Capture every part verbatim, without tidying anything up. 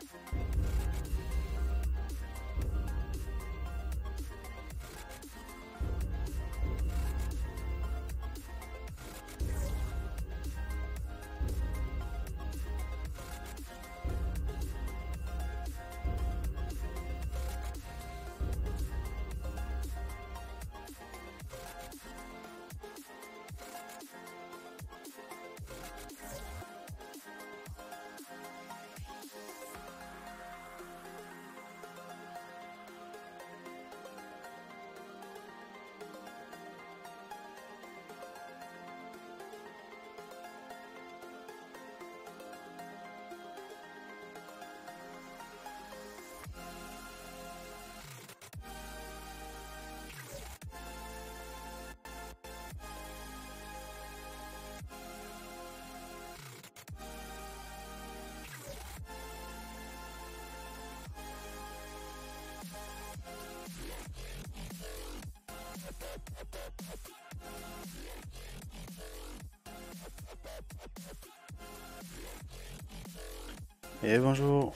Et bonjour.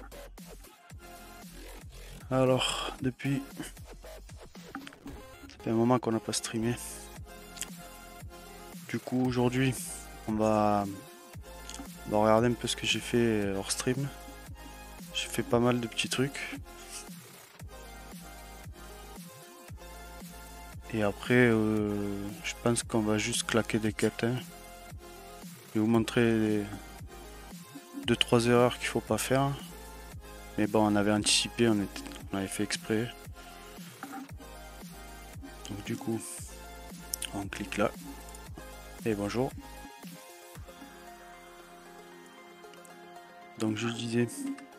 Alors, depuis ça fait un moment qu'on n'a pas streamé. Du coup, aujourd'hui, on va... on va regarder un peu ce que j'ai fait hors stream. J'ai fait pas mal de petits trucs. Et après, euh, je pense qu'on va juste claquer des quêtes. Hein. Je vais vous montrer deux trois erreurs qu'il faut pas faire. Mais bon, on avait anticipé, on, était, on avait fait exprès. Donc du coup, on clique là. Et bonjour. Donc je disais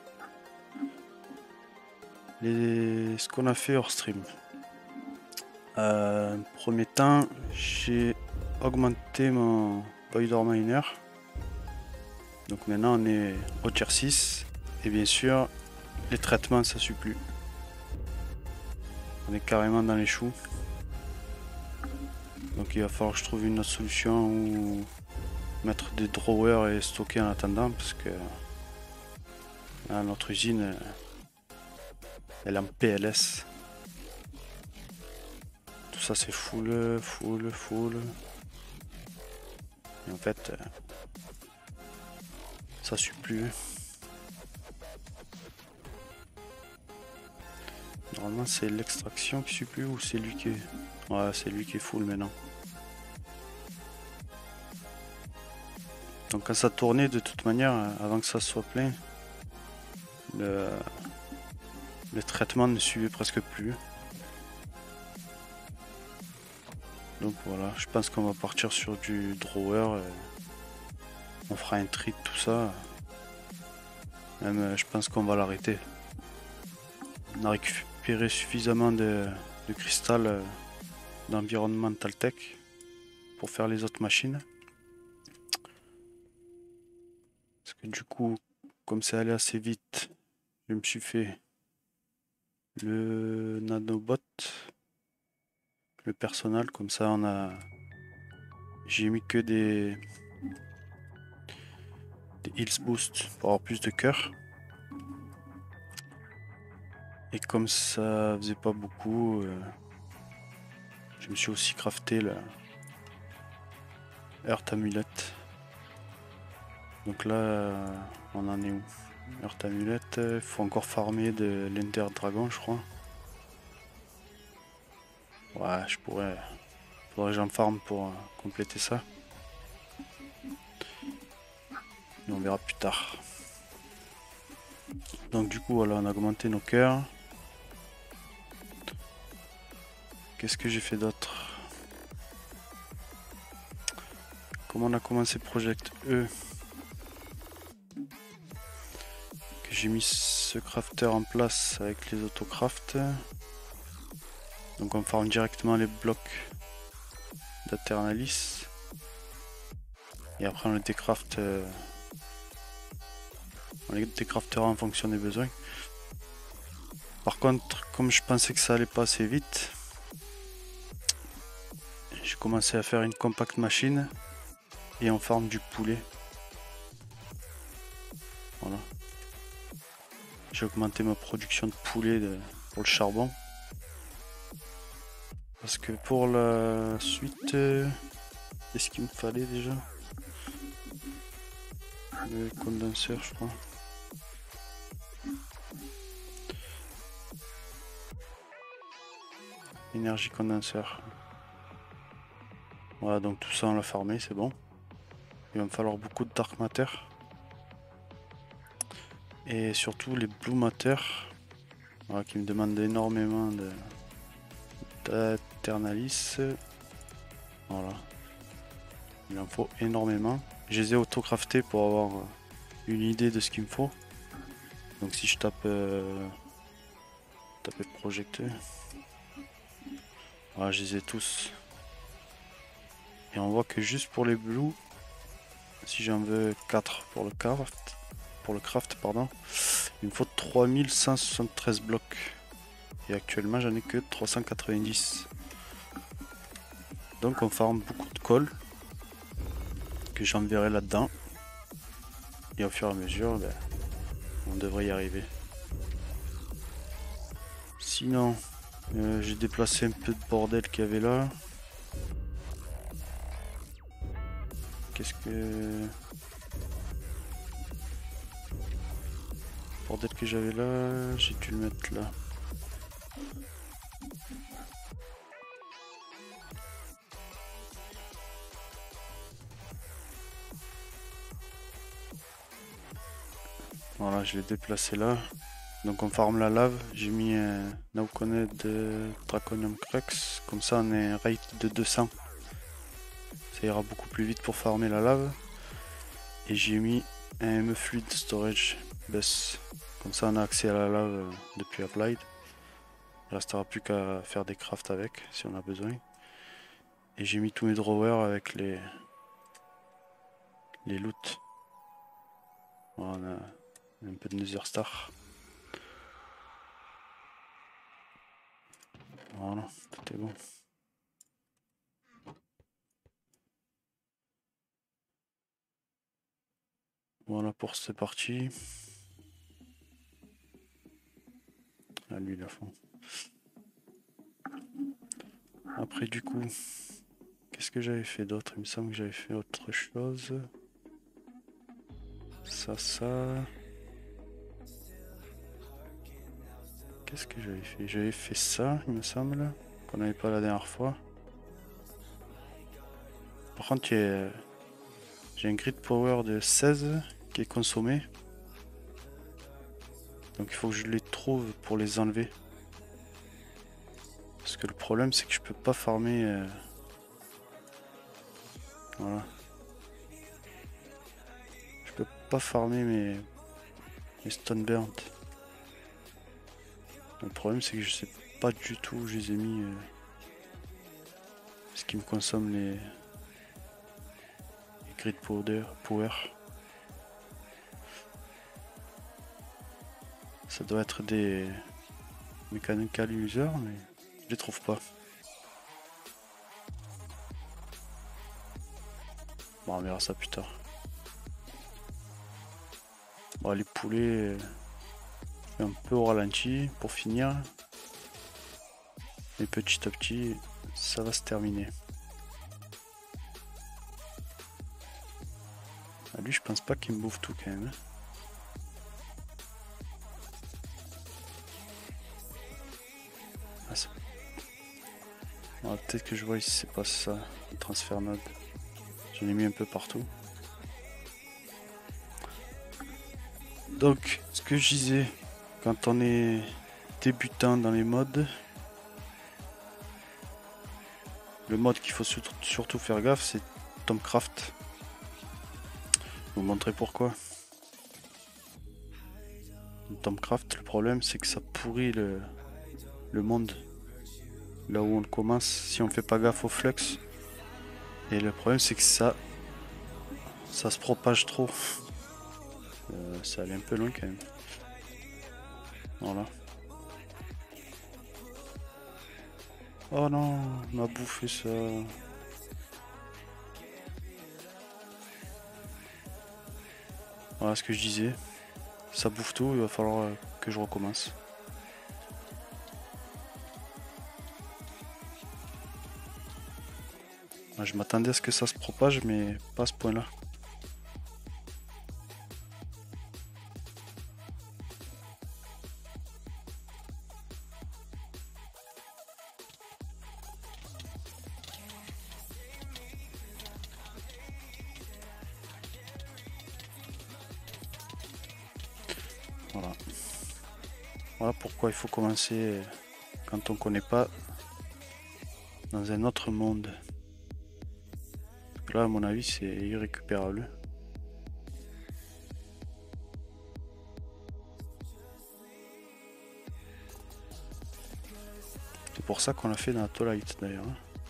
les... ce qu'on a fait hors stream. Euh, premier temps, j'ai augmenté mon Voidor Miner. Donc maintenant on est au tier six. Et bien sûr, les traitements ça suit plus. On est carrément dans les choux. Donc il va falloir que je trouve une autre solution ou mettre des drawers et stocker en attendant parce que là, notre usine elle est en P L S. Tout ça c'est full, full, full. Et en fait, ça suit plus. Normalement c'est l'extraction qui suit plus ou c'est lui qui est... Ouais, c'est lui qui est full maintenant. Donc quand ça tournait de toute manière, avant que ça soit plein, le, le traitement ne suivait presque plus. Donc voilà, je pense qu'on va partir sur du drawer. On fera un tri de tout ça. Même je pense qu'on va l'arrêter. On a récupéré suffisamment de, de cristal d'Environmental Tech pour faire les autres machines. Parce que du coup, comme c'est allé assez vite, je me suis fait le nanobot, le personnel, comme ça on a... J'ai mis que des... des heals boost pour avoir plus de cœur. Et comme ça faisait pas beaucoup, euh, je me suis aussi crafté la Earth Amulet. Donc là, on en est où? Earth Amulet, il faut encore farmer de l'Ender Dragon, je crois. Ouais, je pourrais... Faudrait que j'en farme pour euh, compléter ça. Et on verra plus tard. Donc du coup, voilà, on a augmenté nos cœurs. Qu'est-ce que j'ai fait d'autre? Comment on a commencé Project E? Que j'ai mis ce crafter en place avec les autocrafts. Donc on farme directement les blocs d'Aternalis. Et après on les décraft. Euh, on les décraftera en fonction des besoins. Par contre, comme je pensais que ça allait pas assez vite, j'ai commencé à faire une compact machine et on farme du poulet. Voilà. J'ai augmenté ma production de poulet de, pour le charbon. Parce que pour la suite, euh, qu'est-ce qu'il me fallait déjà? Le condenseur, je crois. Énergie condenseur. Voilà, donc tout ça on l'a farmé, c'est bon. Il va me falloir beaucoup de dark matter. Et surtout les blue matter. Voilà, qui me demandent énormément de d'Aeternalis. Voilà. Il en faut énormément. Je les ai auto-craftés pour avoir une idée de ce qu'il me faut. Donc si je tape euh, taper projecteur. Voilà, je les ai tous. Et on voit que juste pour les blues, si j'en veux quatre pour le craft, pour le craft pardon, il me faut trois mille cent soixante-treize blocs. Et actuellement j'en ai que trois cent quatre-vingt-dix. Donc on farme beaucoup de colle que j'enverrai là-dedans. Et au fur et à mesure, ben, on devrait y arriver. Sinon, euh, j'ai déplacé un peu de bordel qu'il y avait là. Qu'est-ce que... Bordel que j'avais là, j'ai dû le mettre là. Voilà, je l'ai déplacé là. Donc on farme la lave. J'ai mis un Nauconet de Draconium Crex. Comme ça on est un rate de deux cents. Ça ira beaucoup plus vite pour farmer la lave. Et j'ai mis un M E Fluid Storage Bus. Comme ça on a accès à la lave depuis Applied. Il ne restera plus qu'à faire des crafts avec si on a besoin. Et j'ai mis tous mes drawers avec les, les loots. Voilà, on a un peu de Nether Star. Voilà, tout est bon. Voilà pour cette partie. Ah, lui, il a fond. Après, du coup, qu'est-ce que j'avais fait d'autre? Il me semble que j'avais fait autre chose. Ça, ça. Qu'est-ce que j'avais fait? J'avais fait ça, il me semble, qu'on n'avait pas la dernière fois. Par contre, j'ai un grid power de seize qui est consommé. Donc il faut que je les trouve pour les enlever. Parce que le problème c'est que je peux pas farmer. Euh... Voilà. Je peux pas farmer mes, mes stone burnt. Le problème c'est que je sais pas du tout où je les ai mis. Euh... Ce qui me consomme les, les grid power. power. Ça doit être des mechanical user, mais je les trouve pas. Bon, on verra ça plus tard. Bon, les poulets, un peu au ralenti pour finir. Et petit à petit, ça va se terminer. Ah, lui, je pense pas qu'il me bouffe tout quand même. Ah, ah, peut-être que je vois ici, c'est pas ça, le transfert node. J'en ai mis un peu partout. Donc, ce que je disais, quand on est débutant dans les modes, le mode qu'il faut surtout faire gaffe, c'est Tomcraft. Je vais vous montrer pourquoi. Tomcraft, le problème c'est que ça pourrit le, le monde. Là où on commence, si on fait pas gaffe au flux. Et le problème c'est que ça, ça se propage trop. Euh, ça allait un peu loin quand même. Voilà. Oh non, on m'a bouffé ça. Voilà ce que je disais. ça bouffe tout, il va falloir que je recommence. Je m'attendais à ce que ça se propage, mais pas à ce point-là. Voilà. Voilà pourquoi il faut commencer quand on connaît pas dans un autre monde. Là, à mon avis, c'est irrécupérable. C'est pour ça qu'on l'a fait dans la Twilight d'ailleurs.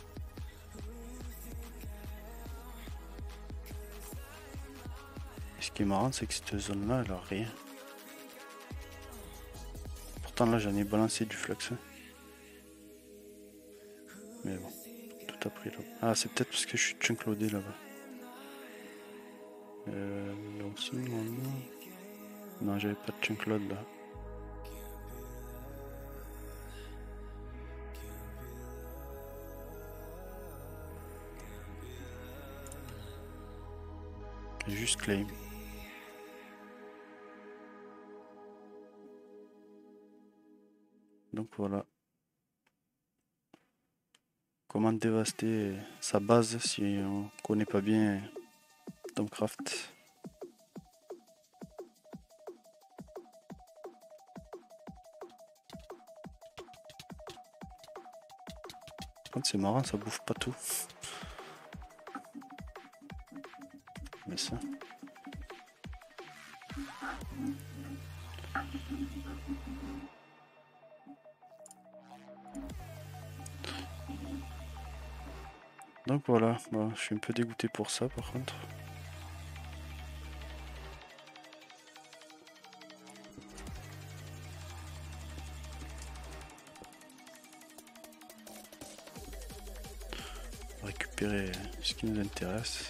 Et ce qui est marrant, c'est que cette zone-là, elle a rien. Pourtant, là, j'en ai balancé du flux. Mais bon, tout a pris là. Ah, c'est peut-être parce que je suis chunkloadé là-bas. Euh, donc si, non, non. Non, j'avais pas de chunkload là. Juste claim. Donc voilà. Comment dévaster sa base si on connaît pas bien Domcraft. C'est marrant, ça bouffe pas tout. Mais ça. Donc voilà, bon, je suis un peu dégoûté pour ça par contre. Récupérer ce qui nous intéresse.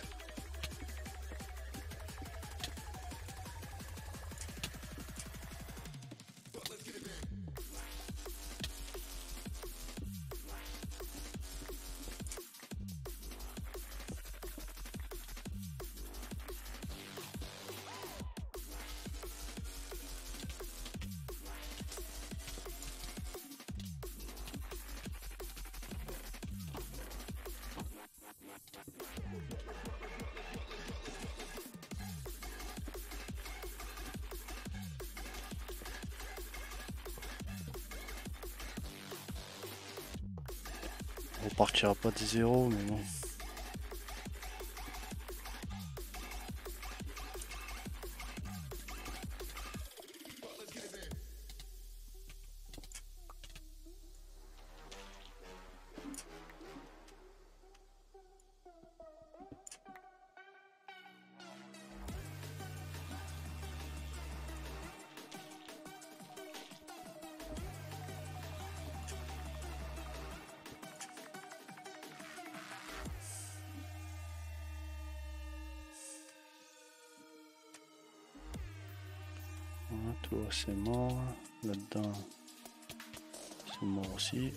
On partira pas de zéro, mais bon. Toi c'est mort, là-dedans c'est mort aussi.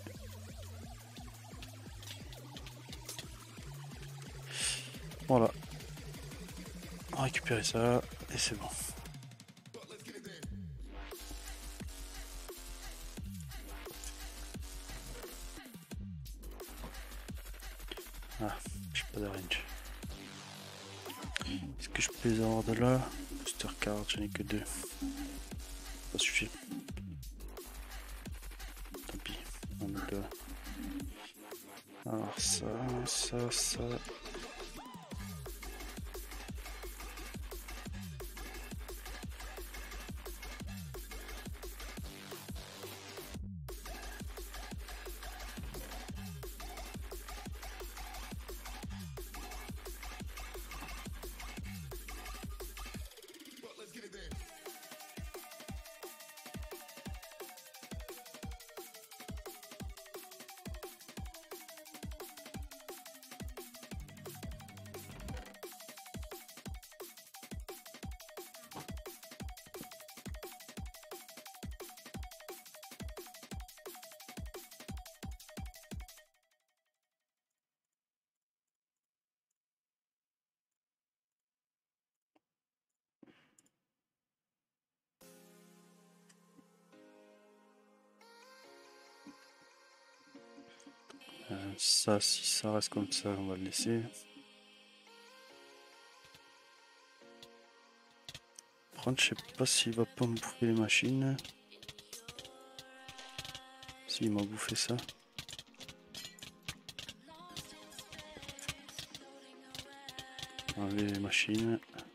Voilà, on va récupérer ça et c'est bon. Ah, j'ai pas de range. Est-ce que je peux les avoir de là? Booster card, j'en ai que deux. Ça suffit. Tant pis, on a deux. Alors ça, ça, ça. Ça, si ça reste comme ça, on va le laisser. Par contre, je sais pas s'il va pas me bouffer les machines. S'il m'a bouffé ça. Enlever les machines.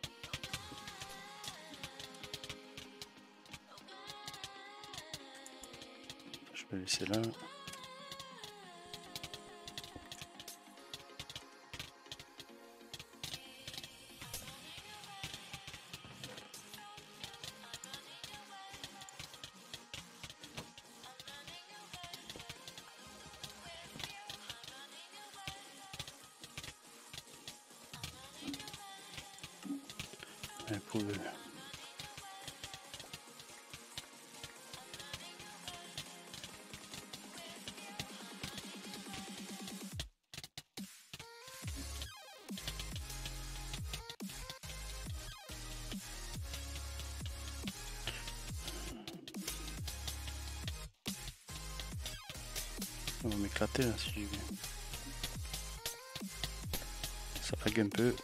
Je vais laisser là. Un poubelle. On va m'éclater là si j'y vais. Ça lag un peu.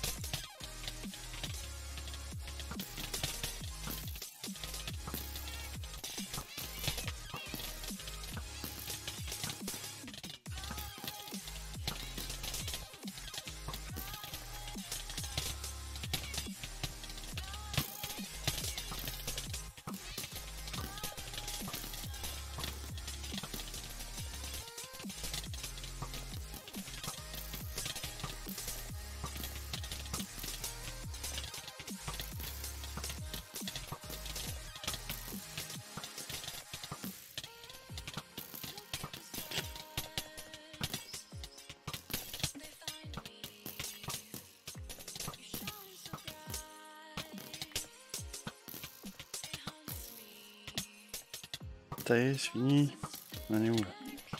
Ça y est, c'est fini. On est où là?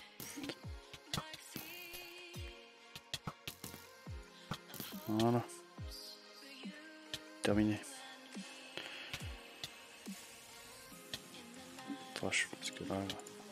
Voilà. Terminé. Trash, parce que là...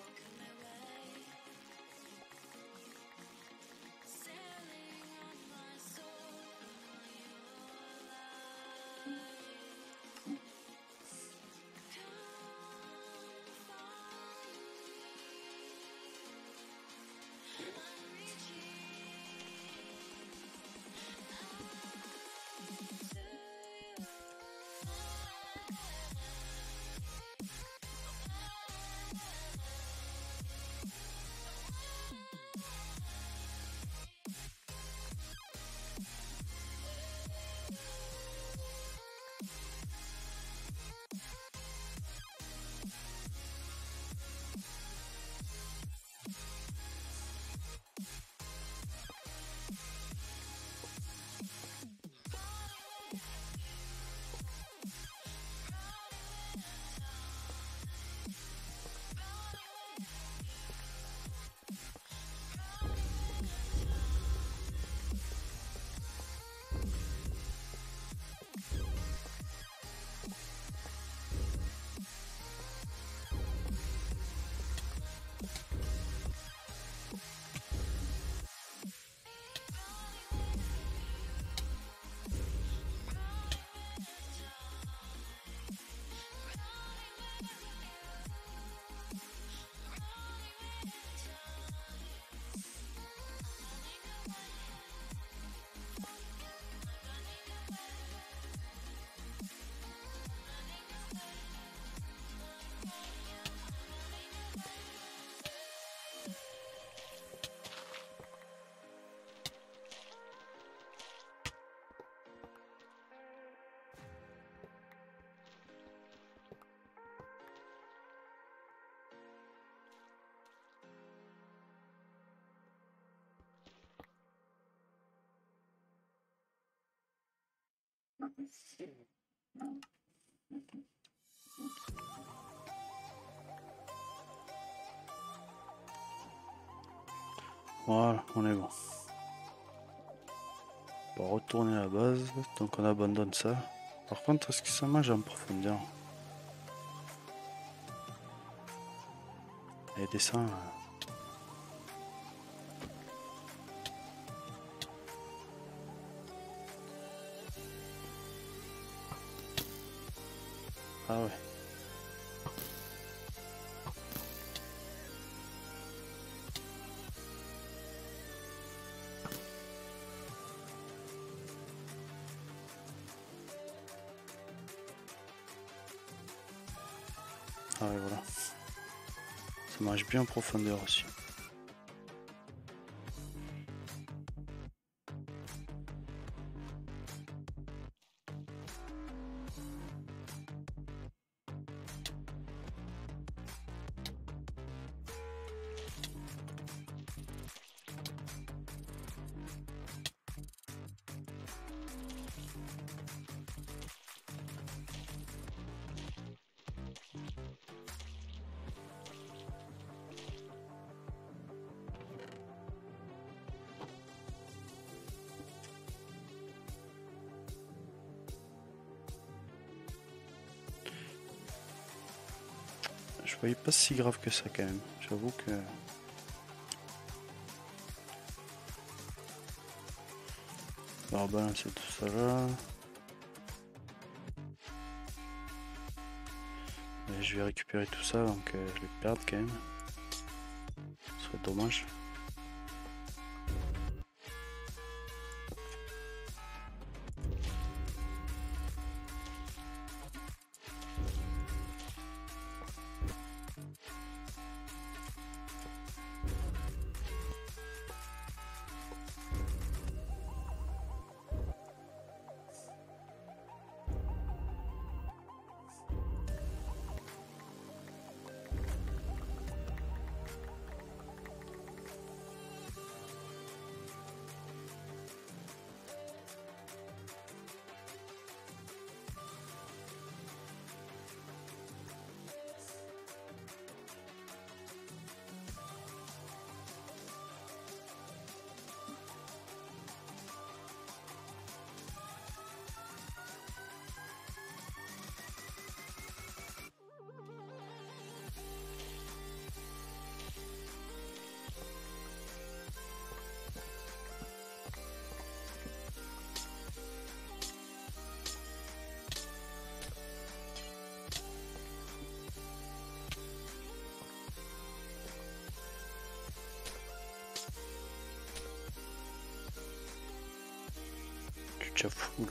Voilà, on est bon. On va retourner à la base, donc on abandonne ça. Par contre, est-ce que ça mange en profondeur? Et descend. Ah ouais. Ah ouais, voilà. Ça marche bien en profondeur aussi. Je voyais pas si grave que ça quand même. J'avoue que... On va balancer tout ça là. Et je vais récupérer tout ça, donc euh, je vais perdre quand même. Ce serait dommage. Je suis déjà full.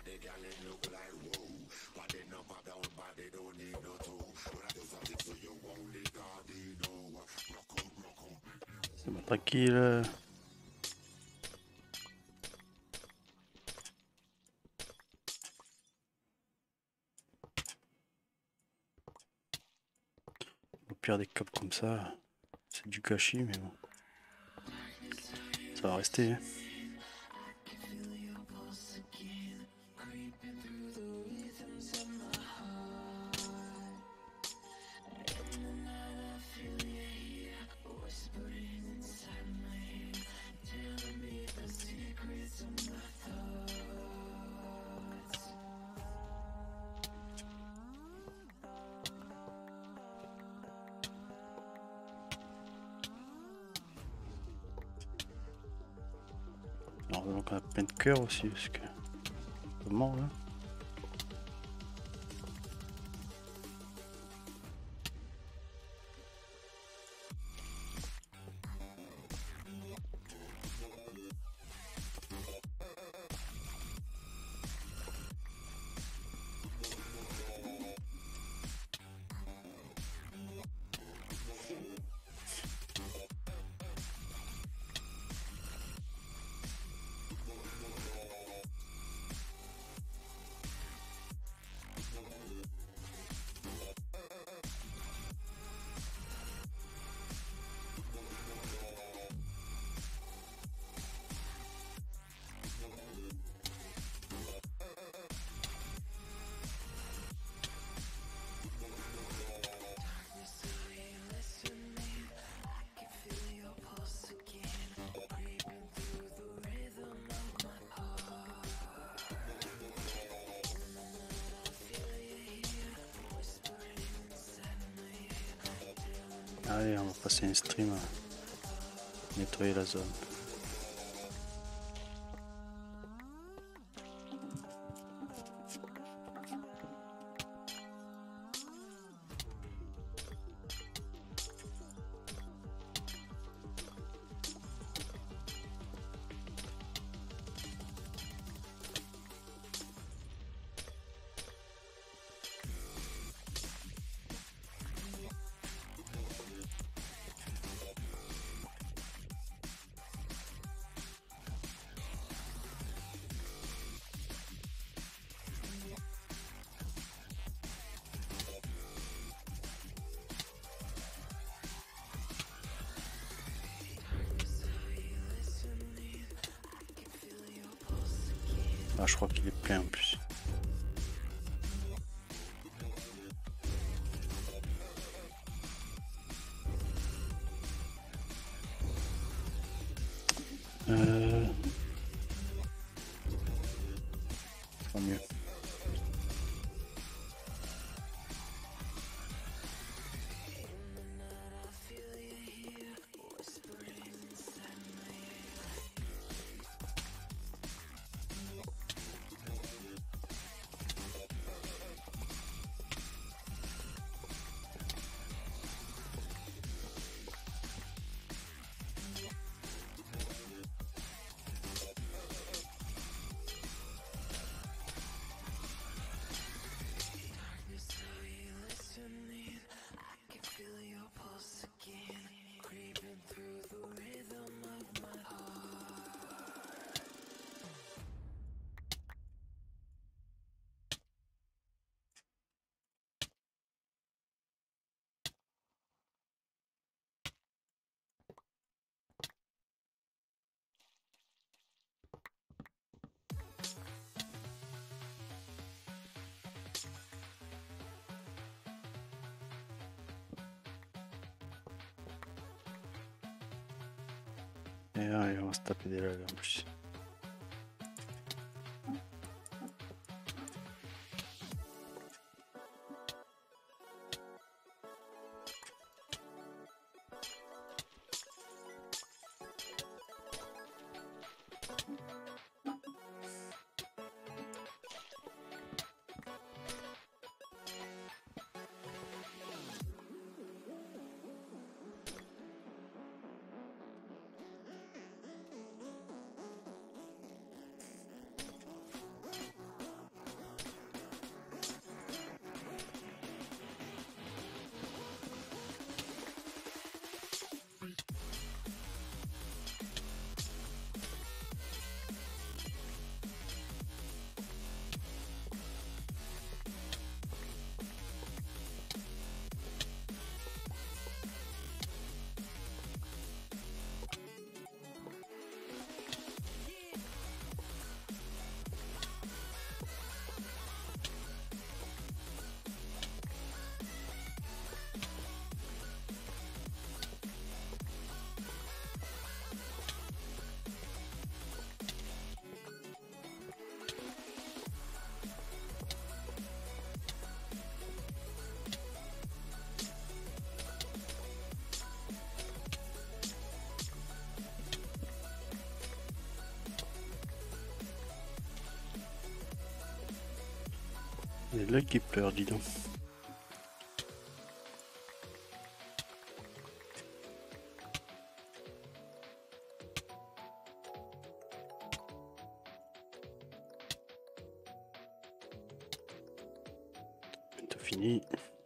C'est bon, tranquille. Au pire des câbles comme ça, c'est du gâchis, mais bon. Ça va rester. Hein. Alors donc on a plein de cœur aussi parce que comment là. Allez, on va passer un stream à nettoyer la zone. Ah, je crois qu'il est plein en plus. Euh... Tant mieux. Et allez, on va se taper des lags en plus. Il y a de l'œil qui pleure, dis donc. Bientôt fini.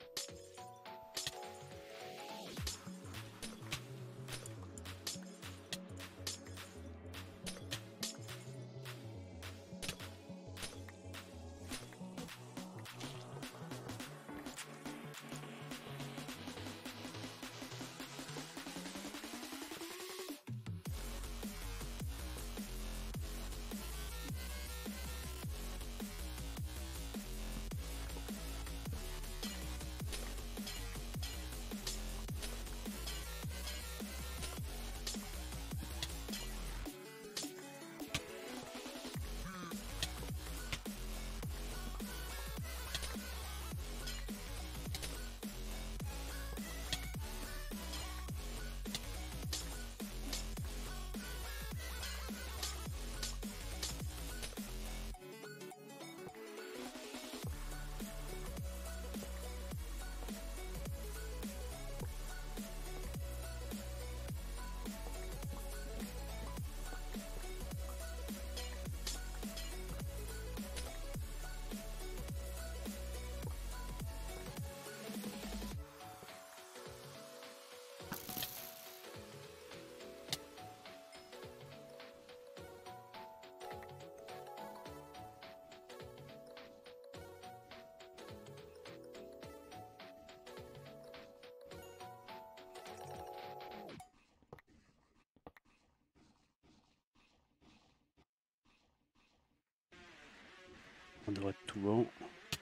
On devrait être tout bon.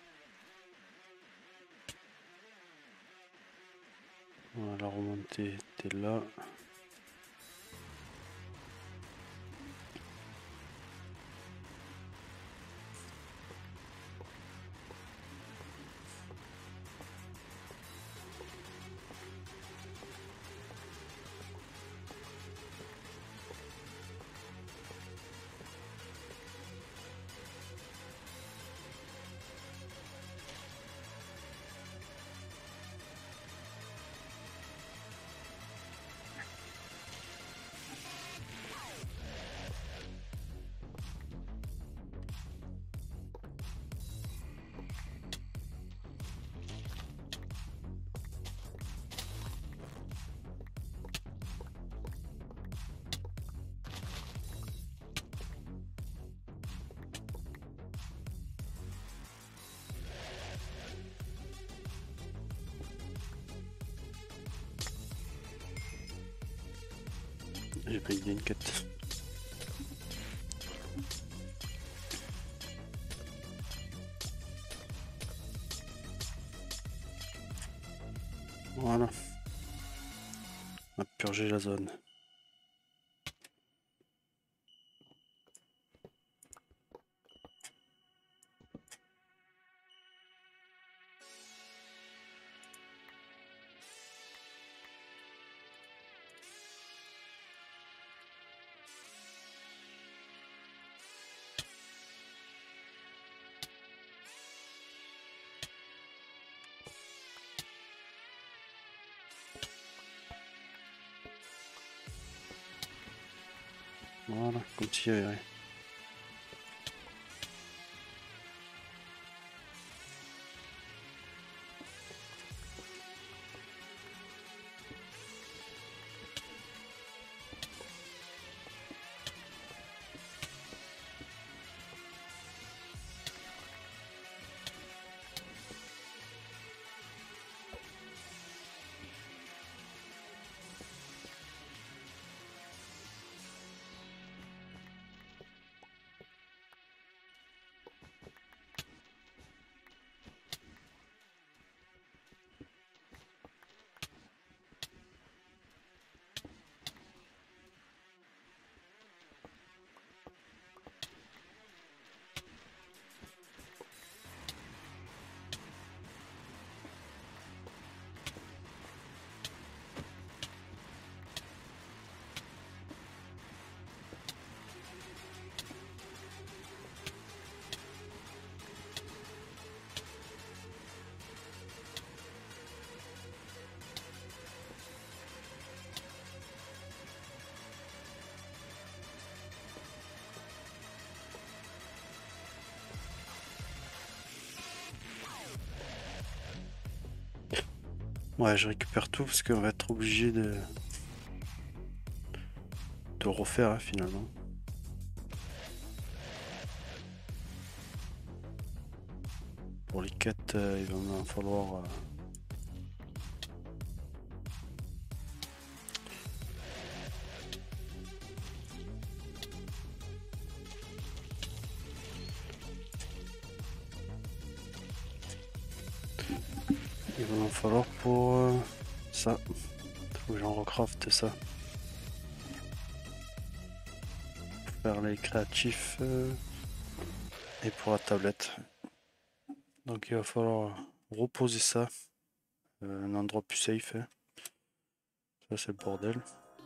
Voilà, la remontée était là. J'ai pas idée une quête. Voilà. On a purgé la zone. Voilà, comme s'il y avait rien. Ouais, je récupère tout parce qu'on va être obligé de... de refaire hein, finalement. Pour les quêtes, euh, il va en falloir... euh, il va en falloir pour euh, ça. Faut que j'en recraft ça. Pour faire les créatifs euh, et pour la tablette. Donc il va falloir reposer ça. Euh, un endroit plus safe. Hein. Ça c'est le bordel.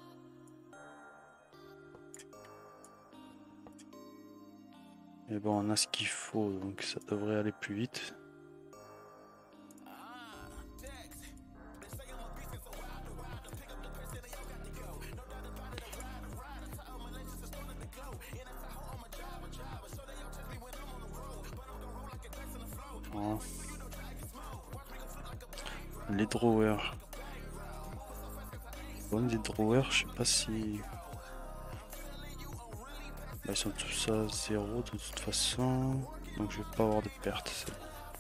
Et bon, on a ce qu'il faut, donc ça devrait aller plus vite. Voilà. Les drawers. Bon, les drawers, je sais pas si... Bah, ils sont tous à zéro de toute façon. Donc je vais pas avoir de pertes. C'est bon.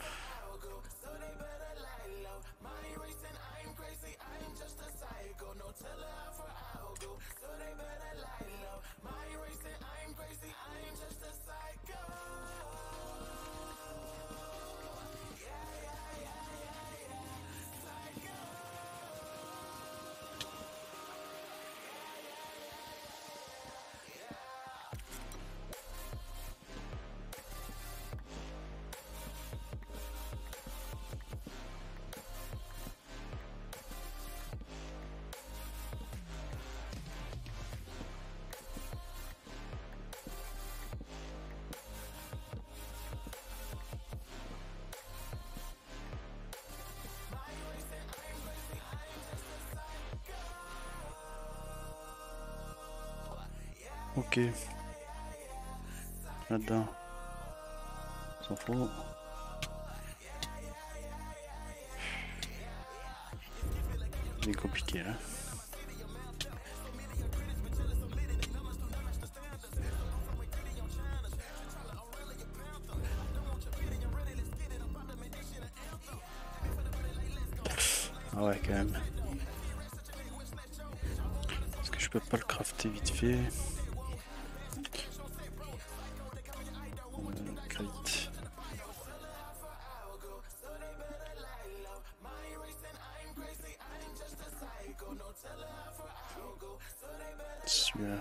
Ok. Là-dedans. S'en fout. C'est compliqué là. Ah ouais quand même. Est-ce que je peux pas le crafter vite fait? Euh, crate. Celui-là.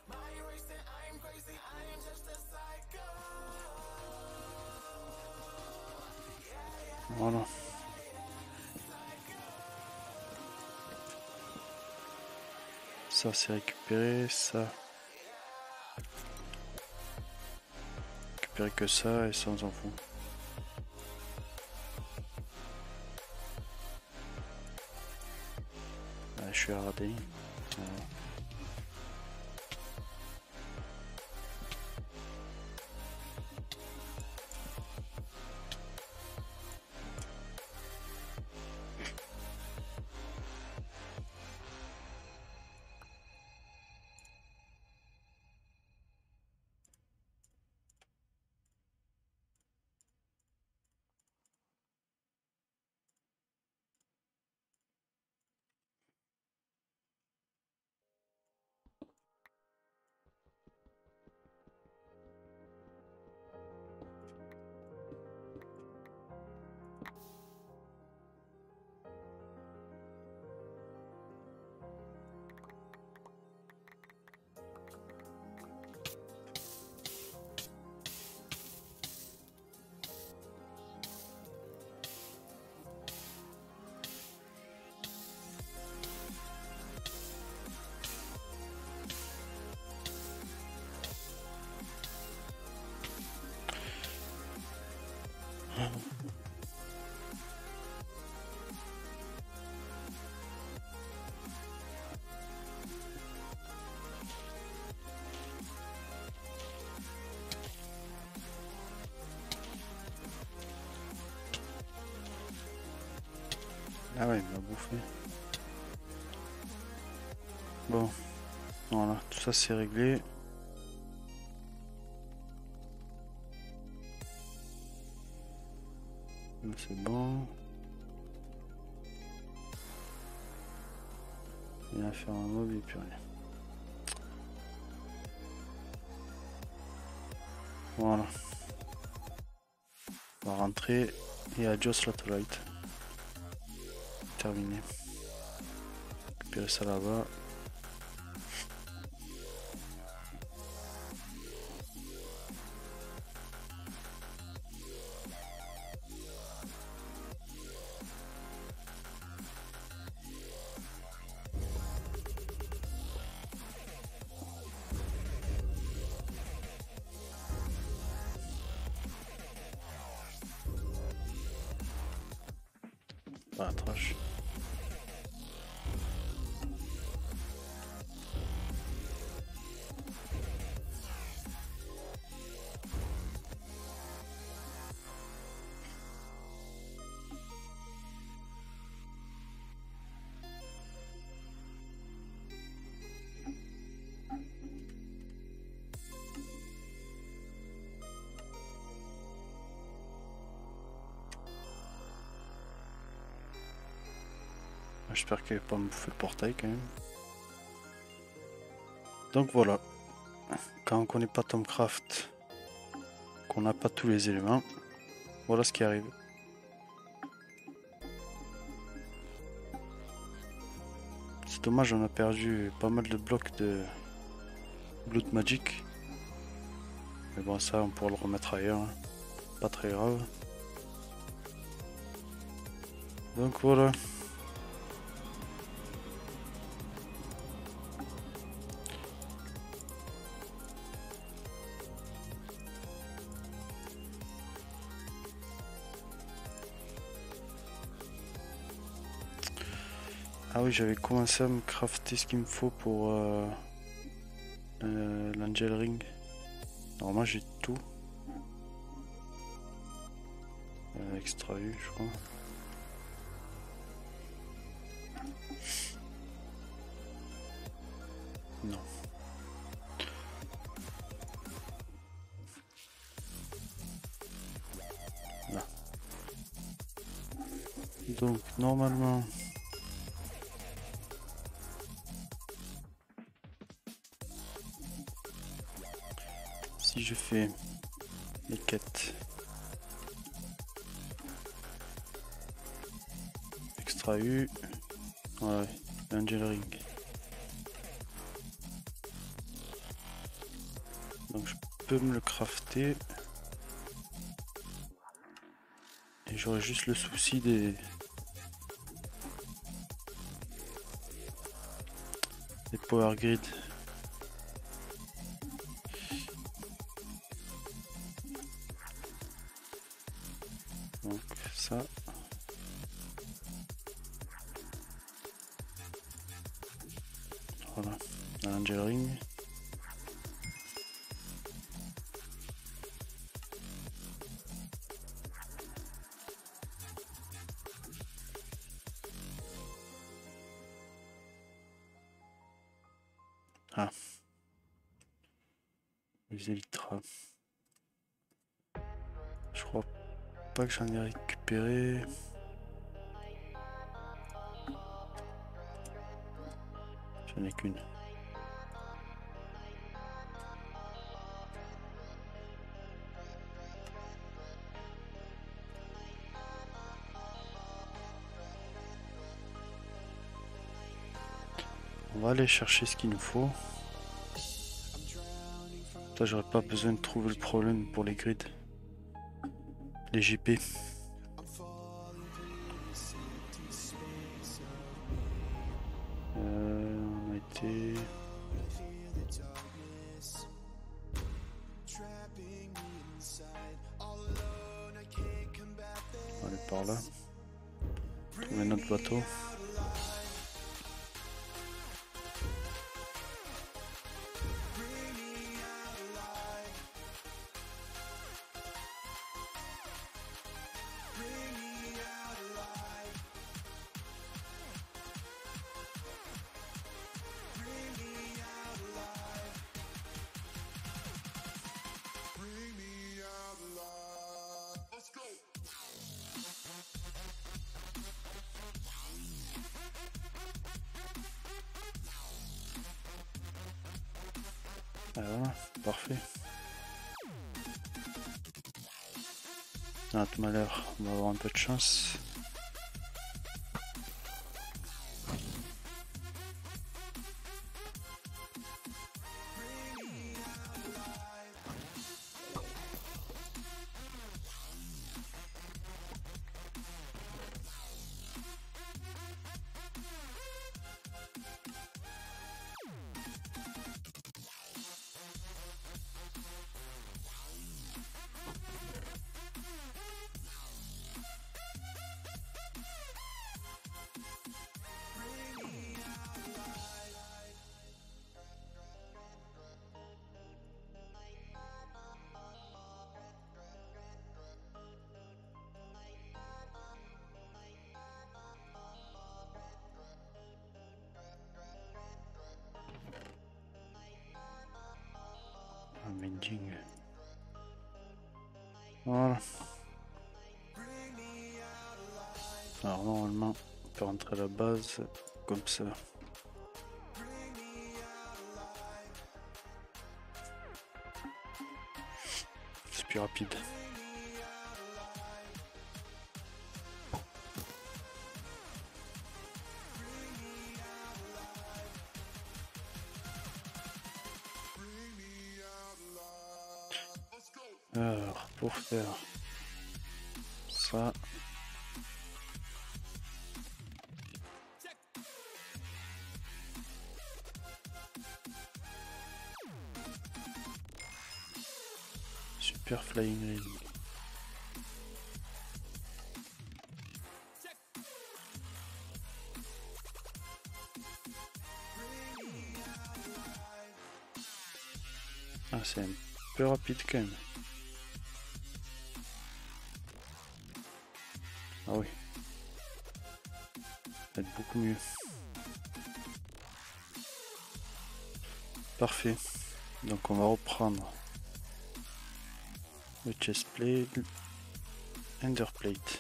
Voilà. Ça c'est récupéré, ça. Récupérer que ça et ça on s'en fout. Ouais, je suis hardé. Voilà. Ah ouais, il m'a bouffé. Bon, voilà, tout ça c'est réglé. C'est bon. Il va faire un mob et puis rien. Voilà. On va rentrer et adios la Light. Terminé. Récupérer ça là-bas. Ah, trash. J'espère qu'elle va pas me bouffer le portail quand même. Donc voilà. Quand on connaît pas Tomcraft, qu'on n'a pas tous les éléments, voilà ce qui arrive. C'est dommage, on a perdu pas mal de blocs de Blood Magic. Mais bon, ça on pourra le remettre ailleurs, hein. Pas très grave. Donc voilà. Ah oui, j'avais commencé à me crafter ce qu'il me faut pour euh, euh, l'Angel Ring. Normalement j'ai tout. Euh, extra U je crois. Non. Là. Donc normalement... Si je fais les quêtes extra U, ouais, l'Angel Ring. Donc je peux me le crafter. Et j'aurai juste le souci des... des Power Grid. Donc ça. Voilà, l'Angel Ring. Ah. Les Elytra. Je crois pas que j'en ai récupéré. J'en ai qu'une. On va aller chercher ce qu'il nous faut. Là, j'aurais pas besoin de trouver le problème pour les grids. Les J P. Euh, on a été... On va aller par là. Trouver notre bateau. Ah, voilà, parfait. Notre malheur, on va avoir un peu de chance. Un mending. Voilà. Alors normalement, on peut rentrer à la base comme ça. C'est plus rapide. Alors, pour faire ça, super flying ring. Ah, c'est un peu rapide quand même. Ah oui. Ça va être beaucoup mieux. Parfait. Donc on va reprendre le chestplate, underplate.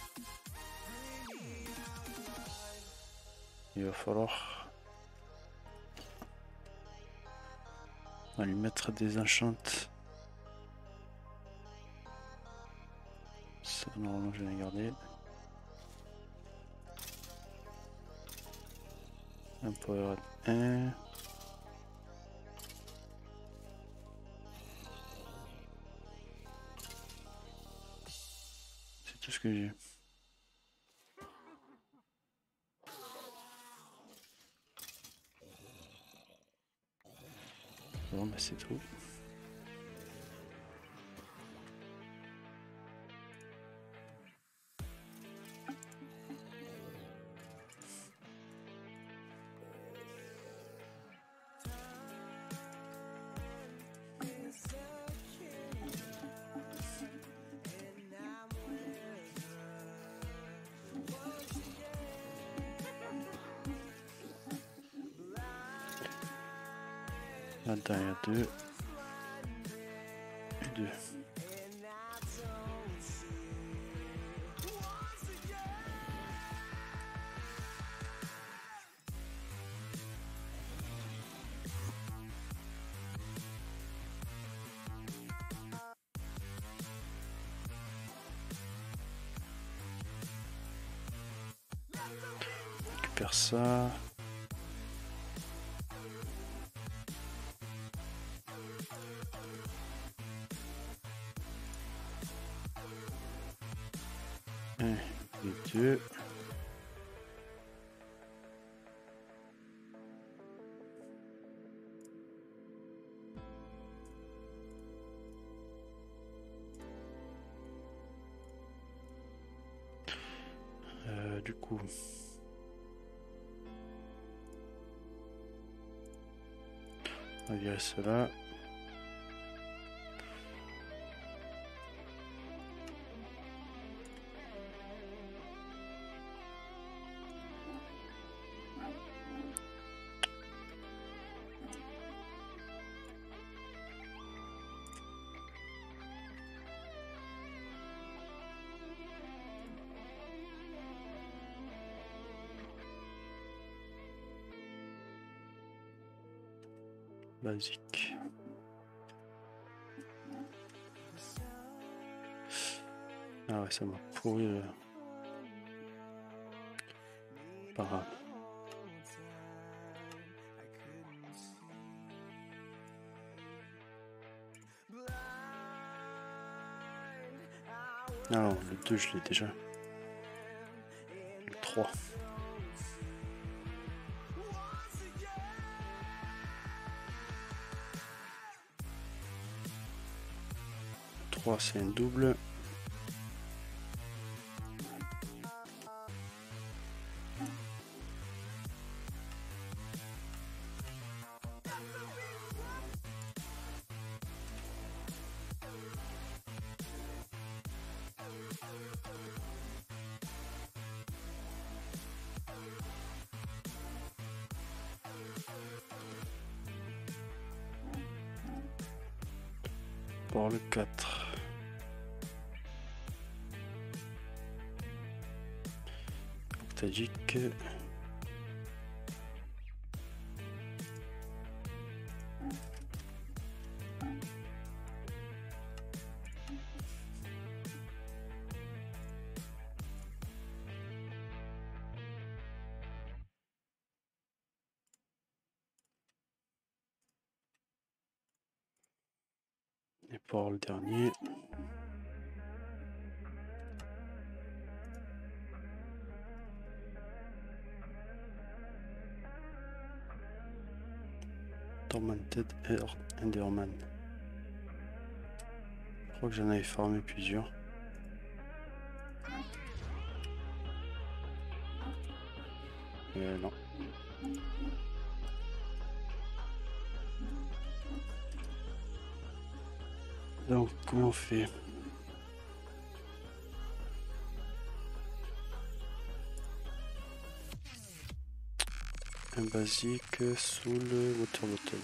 Il va falloir on va lui mettre des enchantes. Ça, normalement, je vais les garder. Un power un. C'est tout ce que j'ai. Bon, bah c'est tout. Là-dedans, il y a deux. Et deux. On récupère ça. Un et deux. Euh, du coup, on va virer cela. Basique. Ah ouais, ça m'a pourri le... Pas grave. Alors, le deux, je l'ai déjà. Le trois. trois, c'est un double. Pour le quatre. Octagique. Et pour le dernier. Tormented Enderman. Je crois que j'en avais formé plusieurs. Euh, non. Donc, comment on fait? Un basique sous le moteur bottle.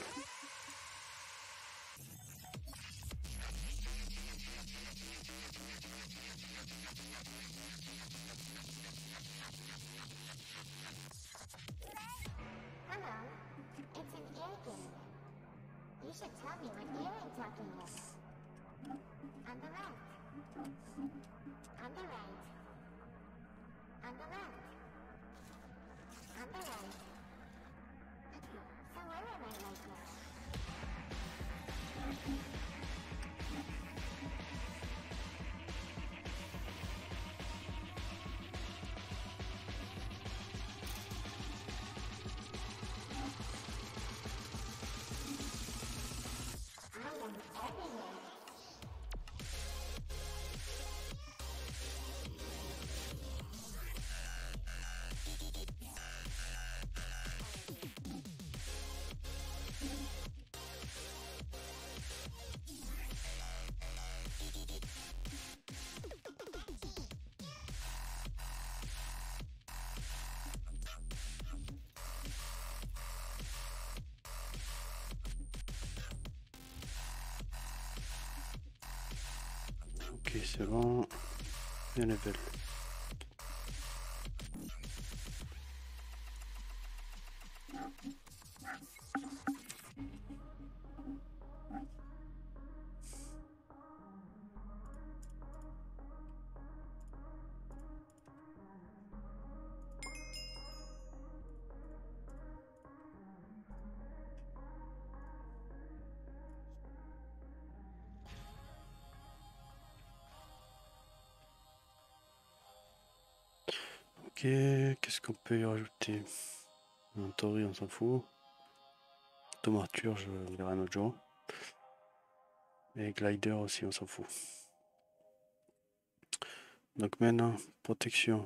Ok, c'est bon. Elle est belle. Ok, qu'est-ce qu'on peut y rajouter? Un Tori, on s'en fout. Tomature, je verrai un autre jour. Et glider aussi, on s'en fout. Donc maintenant, protection.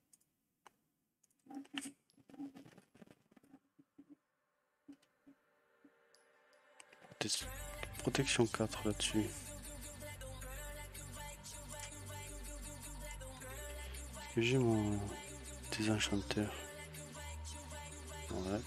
Protection quatre là-dessus. Est-ce que j'ai mon désenchanteur? Ouais.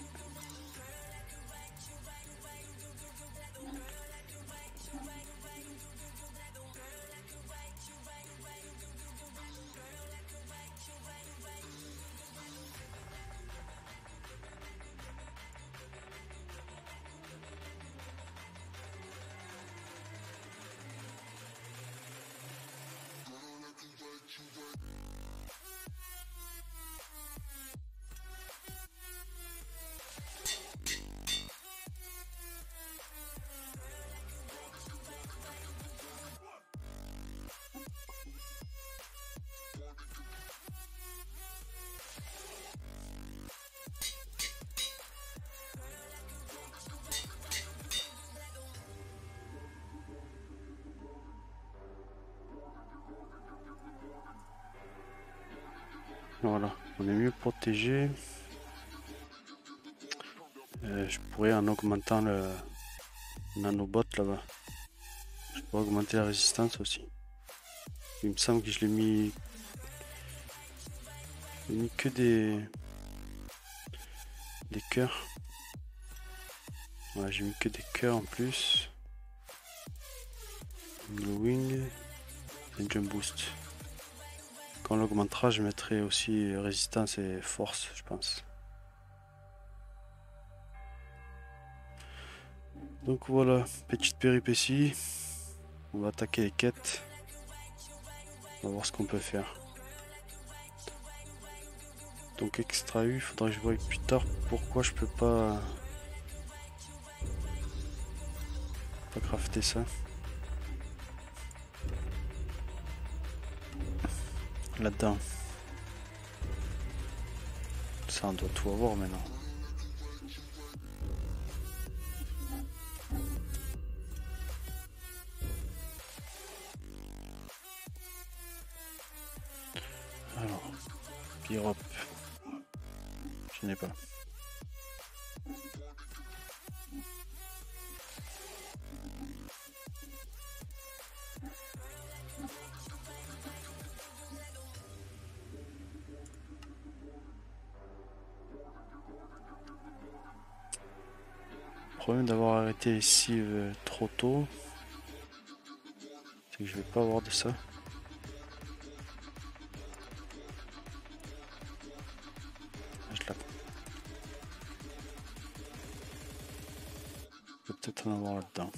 Voilà, on est mieux protégé. Euh, je pourrais, en augmentant le nanobot là-bas, je pourrais augmenter la résistance aussi. Il me semble que je l'ai mis, j'ai mis que des des cœurs. Ouais, j'ai mis que des cœurs en plus. Le wing et jump boost. Quand on l'augmentera, je mettrai aussi résistance et force, je pense. Donc voilà, petite péripétie. On va attaquer les quêtes. On va voir ce qu'on peut faire. Donc extra U, il faudra que je voie plus tard pourquoi je peux pas, pas crafter ça. Là-dedans. Ça on doit tout avoir maintenant. Alors, Pirop. Je n'ai pas. Le problème d'avoir arrêté les cives trop tôt, c'est que je vais pas avoir de ça. Je la... Je peux peut-être en avoir là-dedans.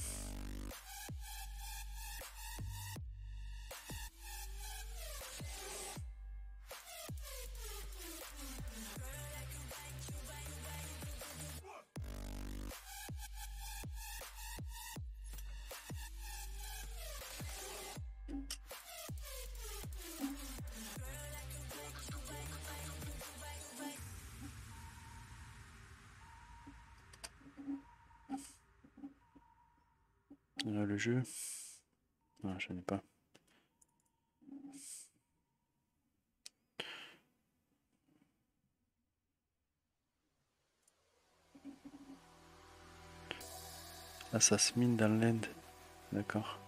Là, le jeu. Non, je n'ai pas. Ah, ça se mine dans l'end. D'accord.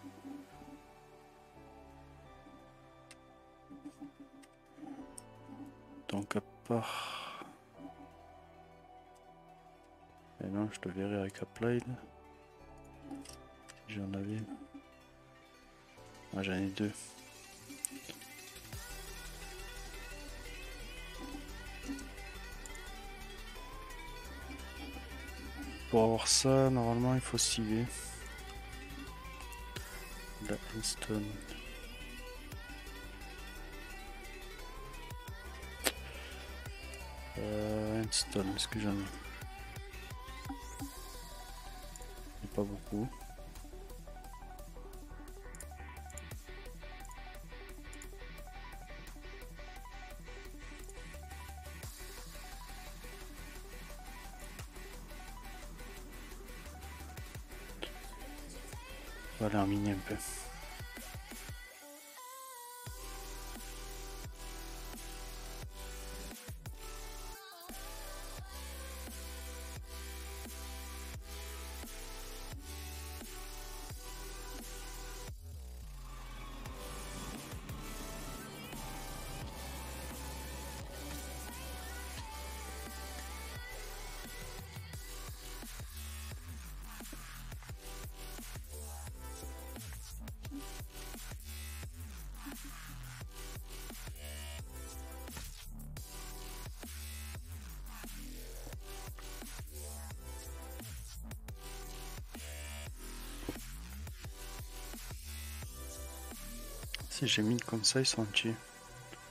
Donc à part... Et non, je te verrai avec Applied. J'en avais. Ah, j'en ai deux. Pour avoir ça, normalement, il faut civer. La Endstone. Euh, Endstone, est-ce que j'en ai? Pas beaucoup. On va aller en miner un peu. Si j'ai mis comme ça, ils sont entiers.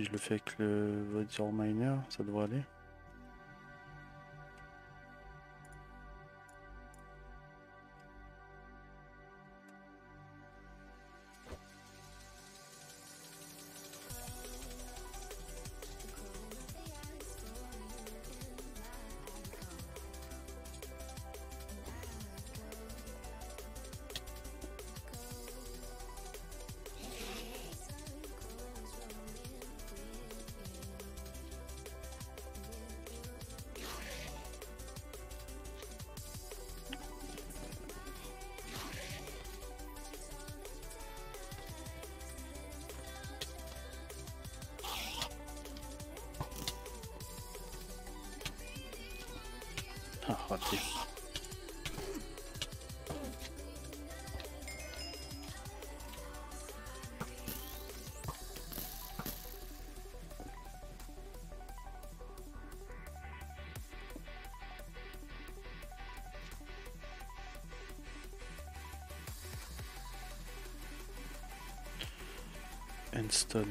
si je le fais avec le Voidsor Miner, ça devrait aller. Ah, raté. Endstone.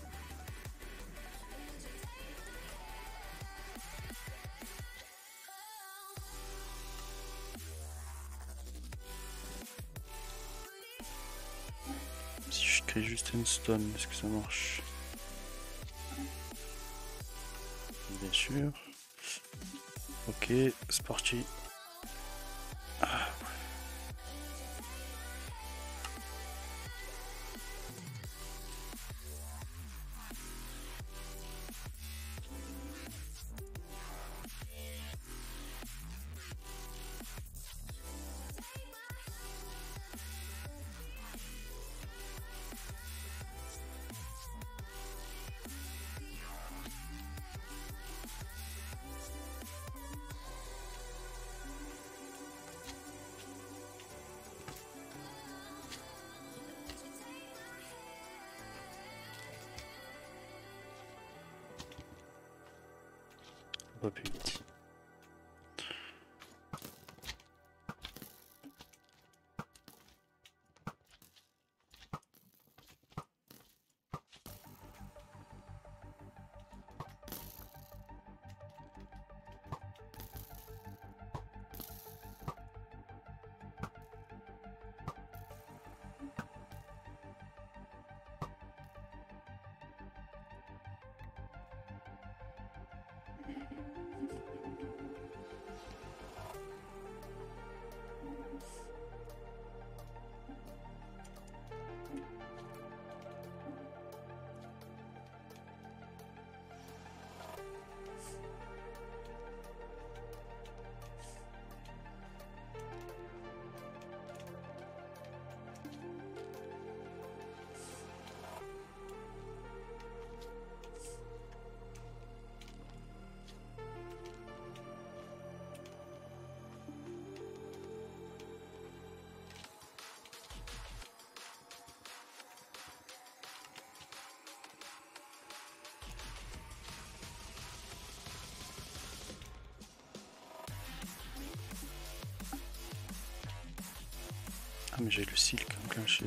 Si je crée juste Endstone, est-ce que ça marche? Bien sûr. Ok, c'est parti. Ah. Pas plus vite. Ah mais j'ai le silk enclenché.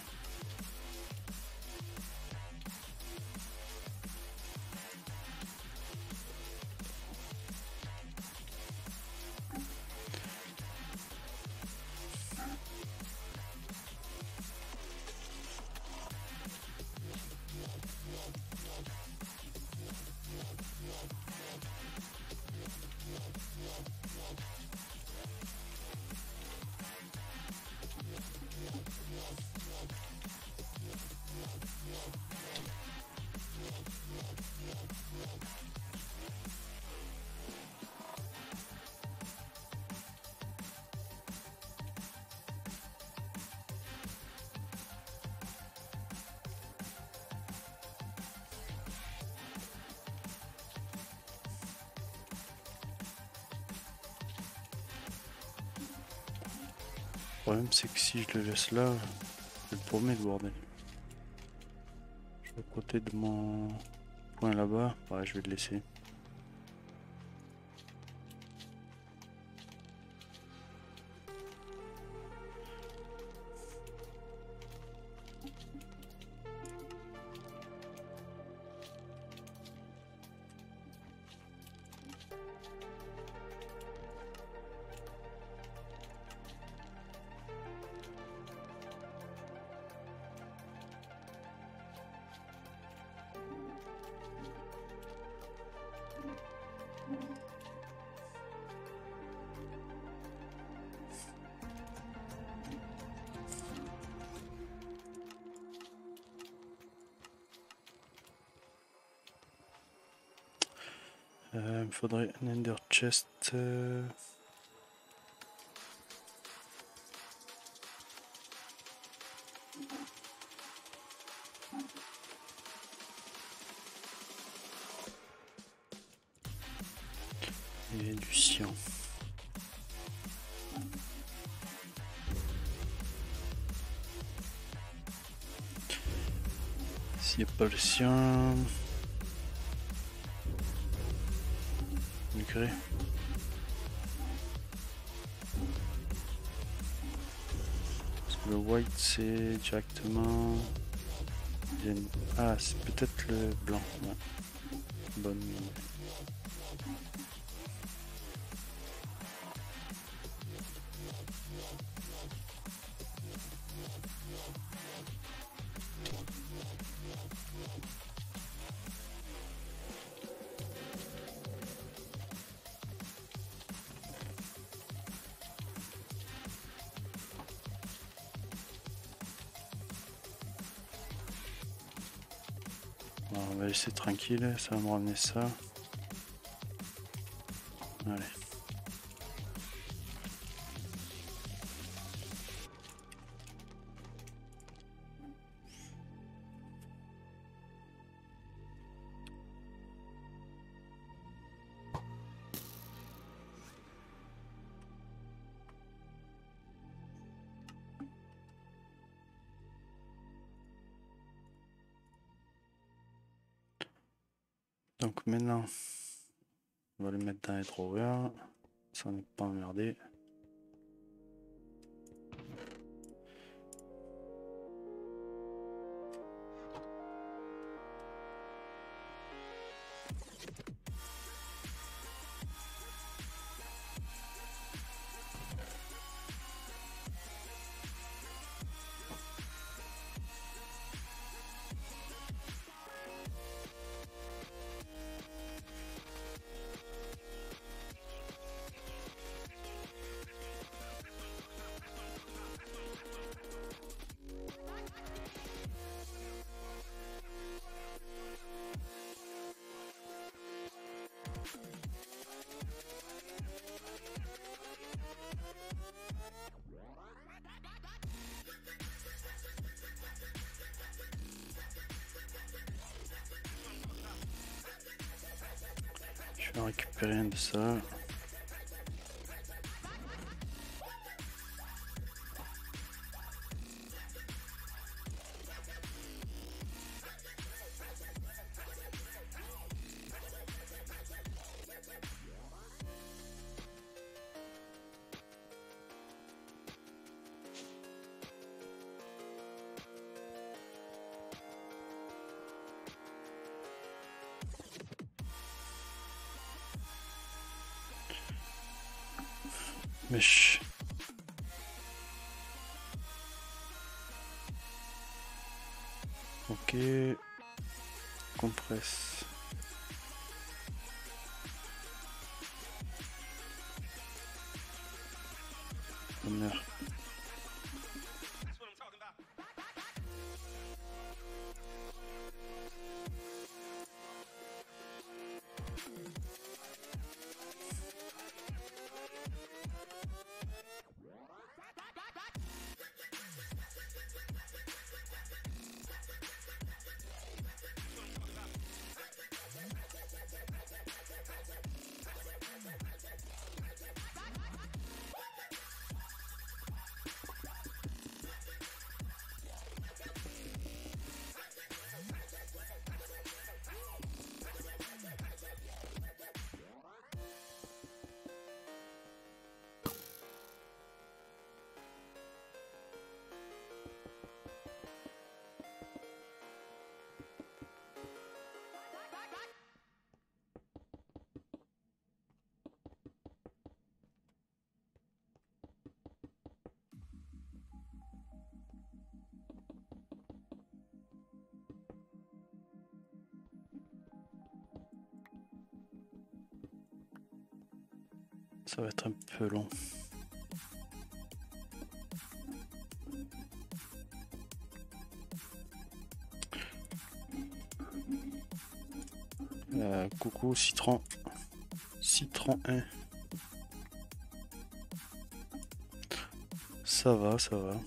Le problème c'est que si je le laisse là, je vais le paumer le bordel. Je vais à côté de mon point là-bas, ouais je vais le laisser. Euh, il me faudrait un ender chest. Euh... Et du cyan. S'il n'y a pas le cyan... Le grès. Parce que le white c'est directement... Ah, c'est peut-être le blanc. Ouais. Bonne. On va laisser tranquille, ça va me ramener ça. Allez. Donc maintenant, on va le mettre dans les drawers, ça n'est pas emmerdé. Je vais récupérer un de ça. Mèche. Ok. Compresse. Honneur. Ça va être un peu long. Euh, coucou Citron. Citron un. Ça va, ça va.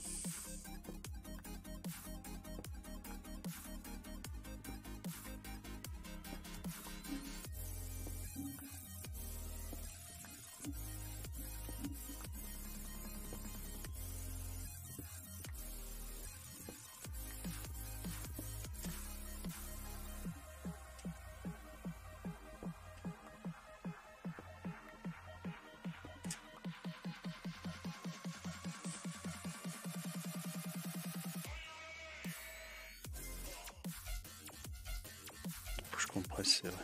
Faut que je compresse, c'est vrai.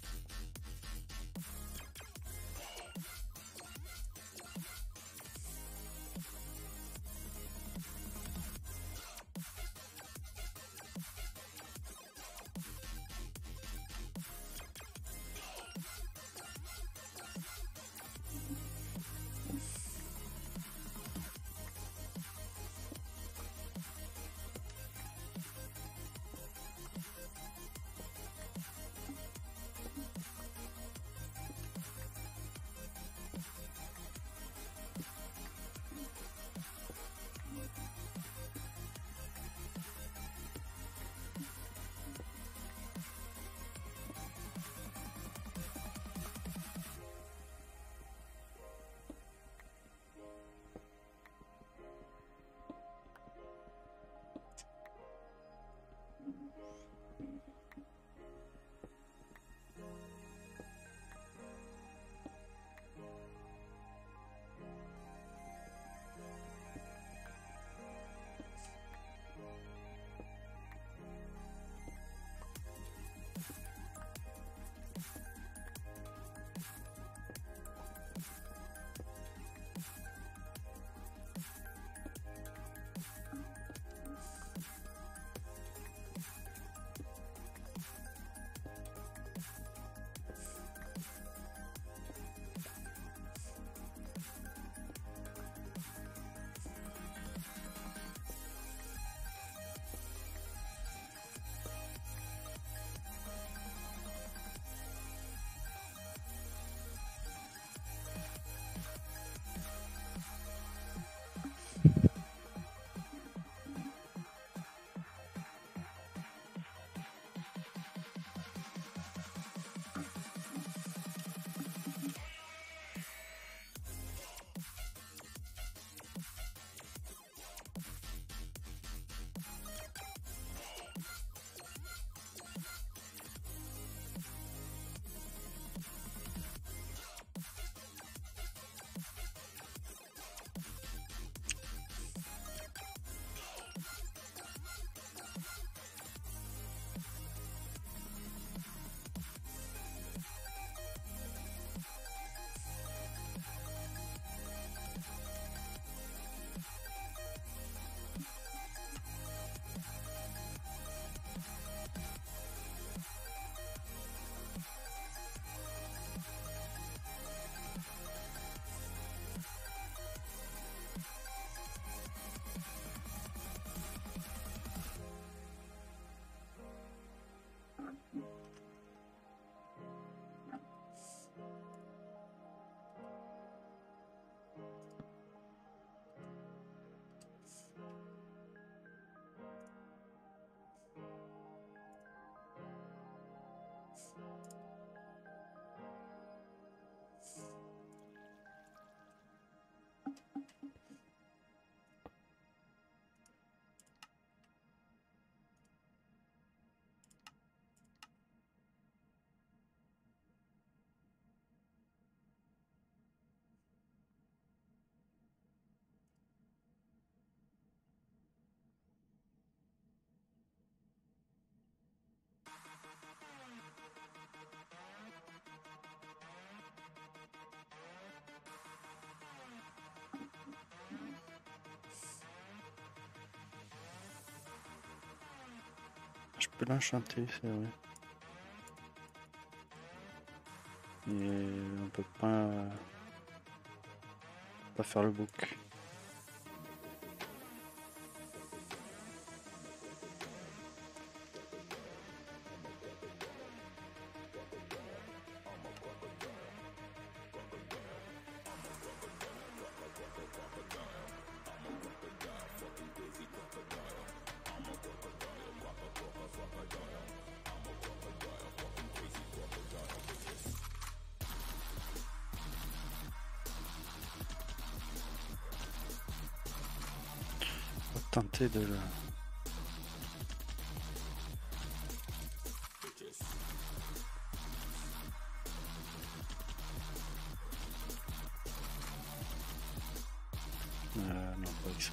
Je peux l'enchanter, c'est vrai. Et on peut pas, pas faire le bouc. tenter de le... Euh, non, pas avec ça.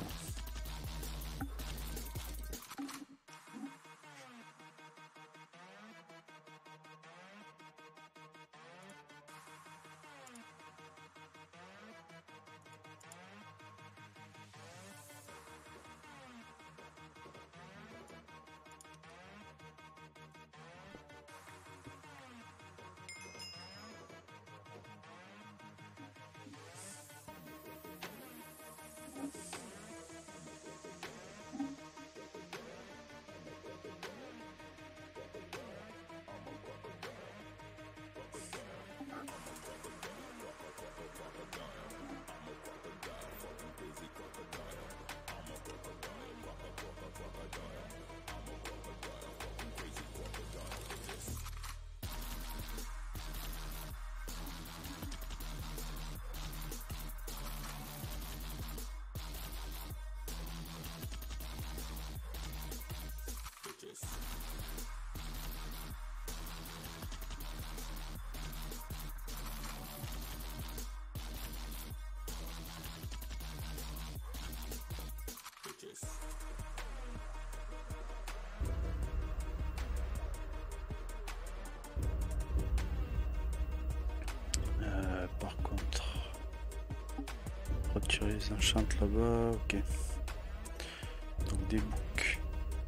Euh, par contre, retirer les enchants là-bas, ok. Donc des boucs.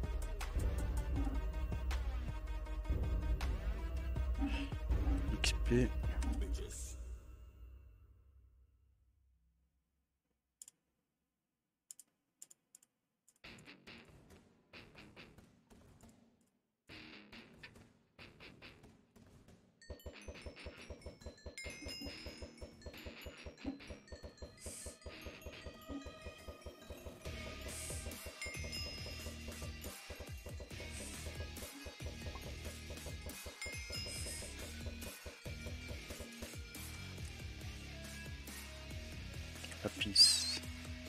X P. Lapis.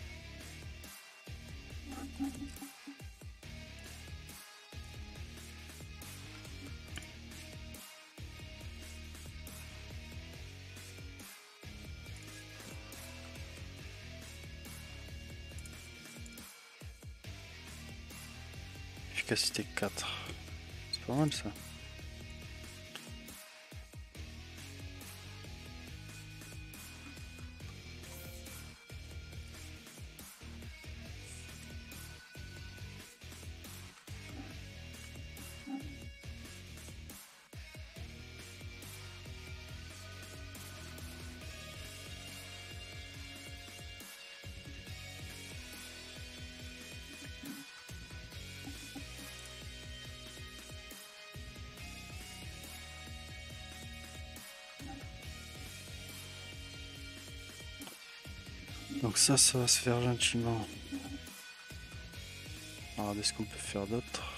Efficacité quatre. C'est pas mal ça. Donc ça, ça va se faire gentiment. Regardez ce qu'on peut faire d'autre.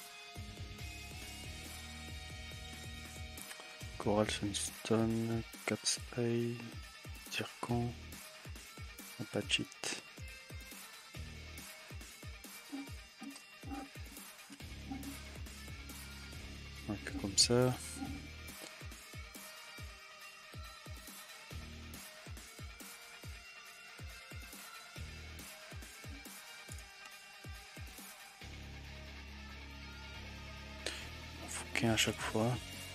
Coral Sunstone, Cat's Eye, Zircon, Apachite. Donc comme ça. À chaque fois.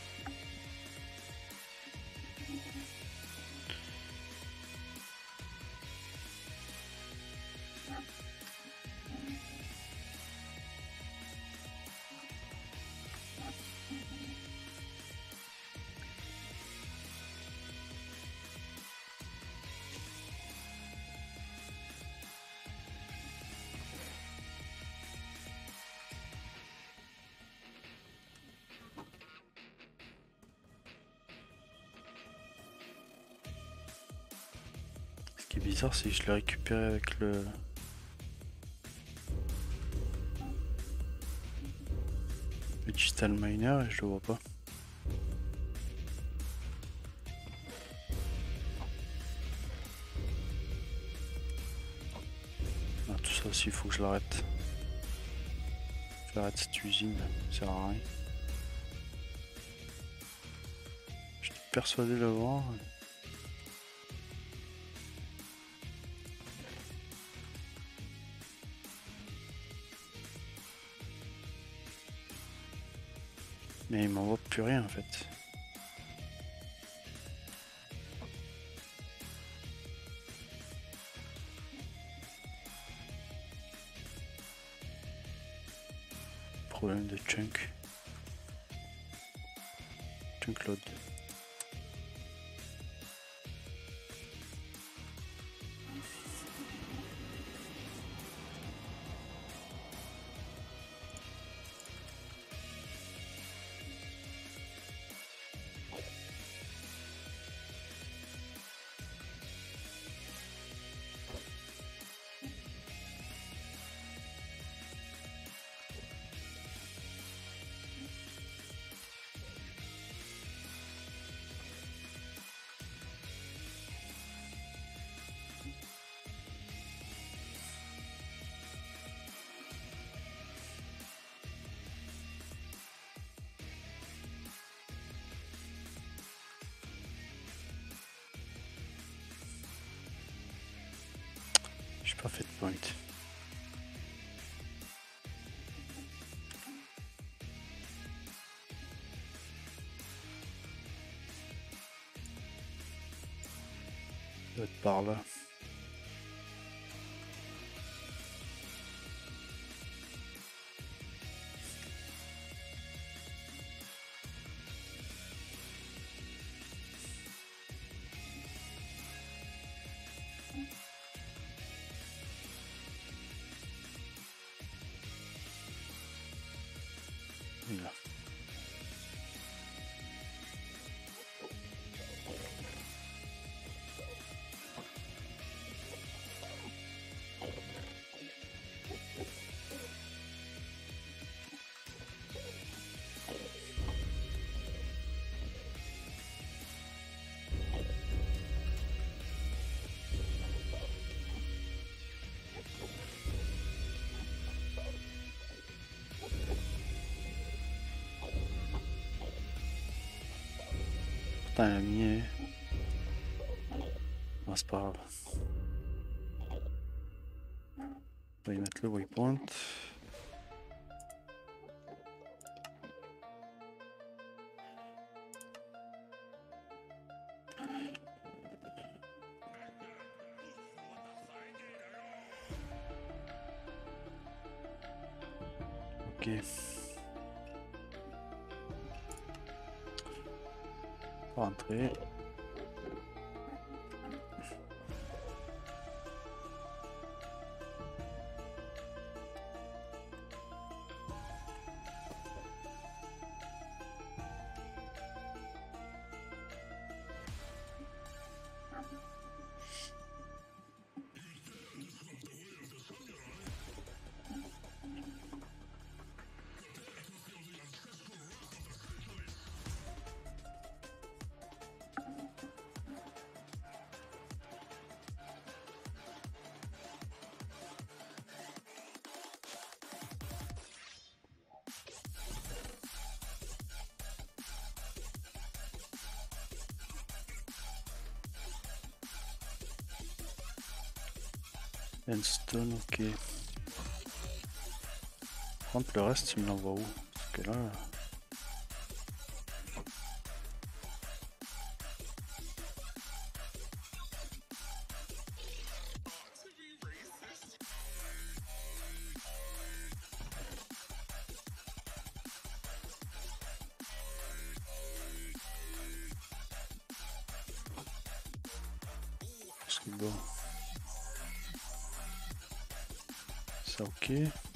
Ce qui est bizarre, c'est que je l'ai récupéré avec le... le Digital Miner et je le vois pas. Ah, tout ça Ça aussi, il faut que je l'arrête. J'arrête cette usine, ça sert à rien. J'étais persuadé de l'avoir. Mais il m'envoie plus rien en fait. Problème de chunk. Chunk load. J'ai pas fait de point. Ça doit être par là. Là. Putain, il a mis. Ah, c'est pas grave. On va y mettre le waypoint. Ok. Rentrer. Endstone, ok. Par contre, le reste, il me l'envoie où? Parce que là. Parce que bon. Ça, ok.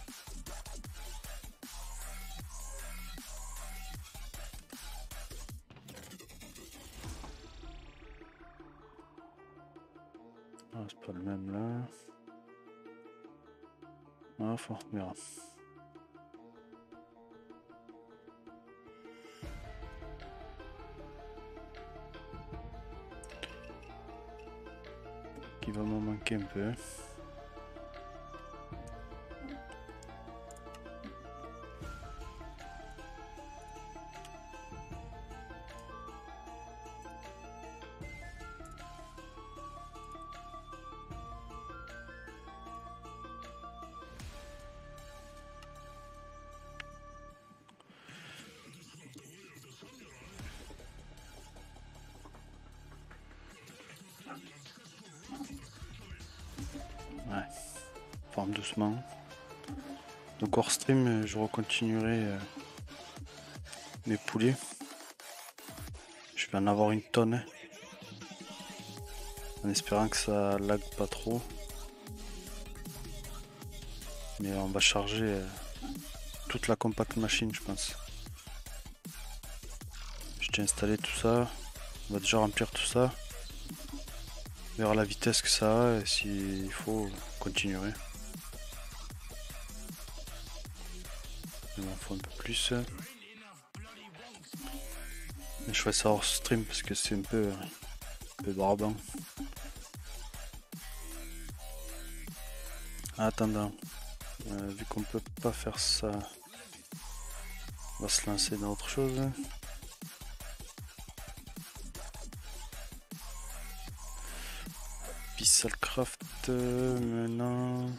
Ah, c'est pas le même là. Ah, faut revenir. Qui va m'en manquer un peu. Ouais. Forme doucement. Donc hors stream, je recontinuerai euh, mes poulets. Je vais en avoir une tonne. Hein, en espérant que ça lag pas trop. Mais on va charger euh, toute la compact machine, je pense. J'ai installé tout ça. On va déjà remplir tout ça. On verra la vitesse que ça a et s'il faut continuer. Il m'en faut un peu plus. Mais je ferai ça hors stream parce que c'est un peu, un peu barbant. Attendant, euh, vu qu'on peut pas faire ça, on va se lancer dans autre chose. Pixelcraft euh, maintenant.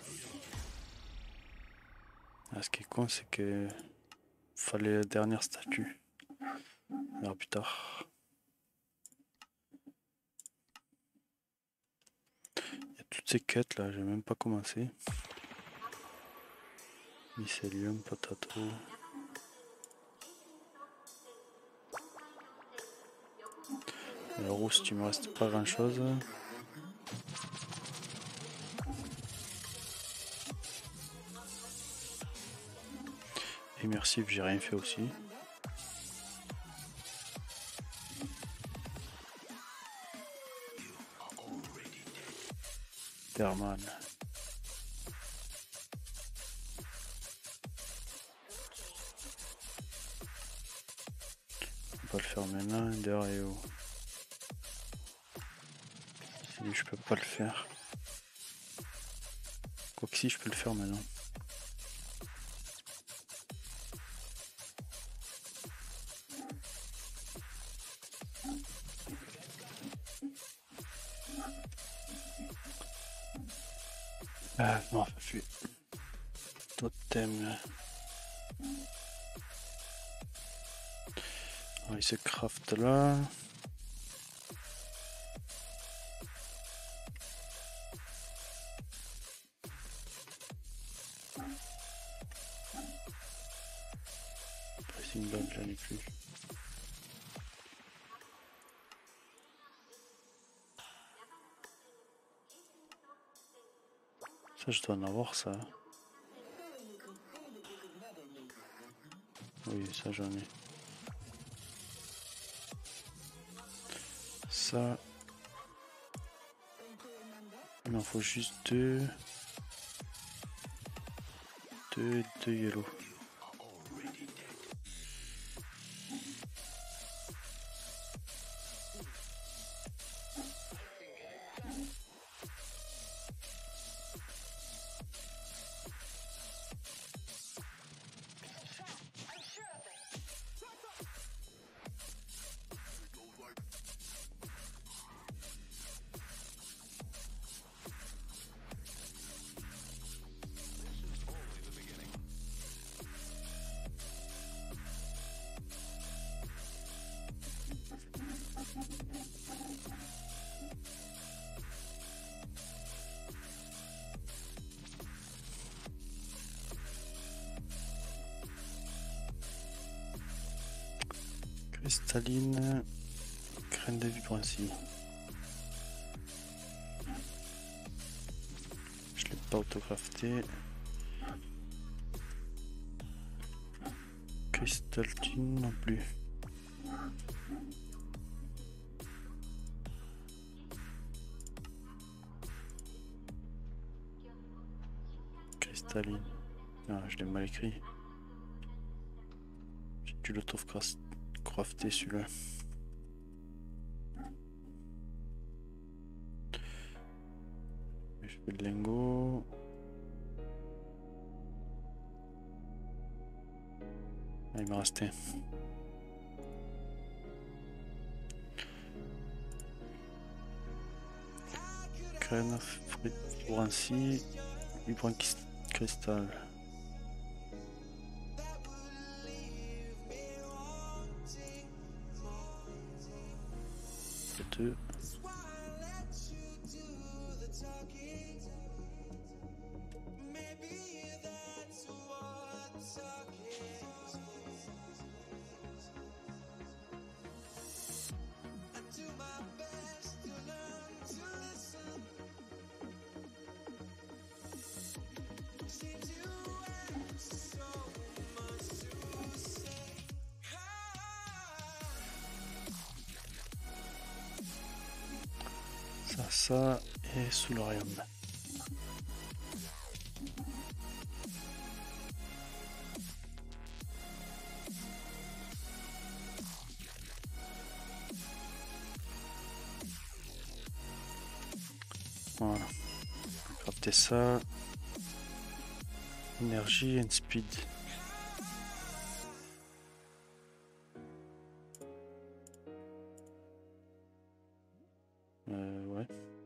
Ah, ce qui est con, c'est que fallait la dernière statue. On verra plus tard. Il y a toutes ces quêtes là, j'ai même pas commencé. Mycelium, potato. Le rousse, il me reste pas grand chose. Immersif, j'ai rien fait aussi. Thermal. On va le faire maintenant, Ender et haut. Lui, je peux pas le faire. Quoique si, je peux le faire maintenant. Ah non, je suis totem. Alors, il se craft là. Pressing dot, j'en ai plus. Ça, je dois en avoir ça. Oui, ça j'en ai. Ça. Il m'en faut juste deux. Deux et deux yellow. Cristalline, graine de vibrancy. Je l'ai pas autocrafté. Crystalline non plus. Cristalline. Ah, je l'ai mal écrit. J'ai dû l'autocrafter celui-là. Je fais le lingot. Ah, il me restait. Graine, vibrancy, vibrant cristal. Deux. faire ça et Soularium. Voilà. Crafter ça. Énergie and speed. Euh, ouais.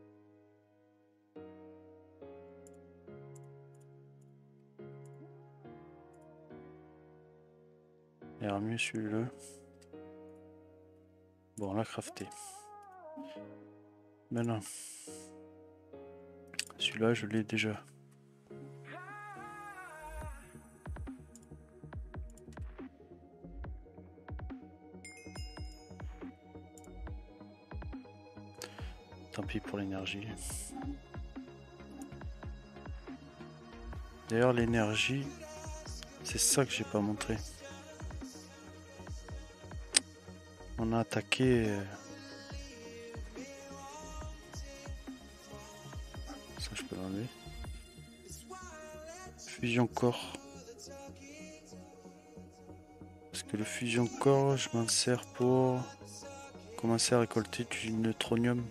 Il y a mieux celui-là. Bon, on l'a crafté. Maintenant, celui-là, je l'ai déjà. Tant pis pour l'énergie. D'ailleurs, l'énergie, c'est ça que j'ai pas montré. On a attaqué. Euh... Ça, je peux l'enlever. Fusion corps. Parce que le fusion corps, je m'en sers pour commencer à récolter du neutronium.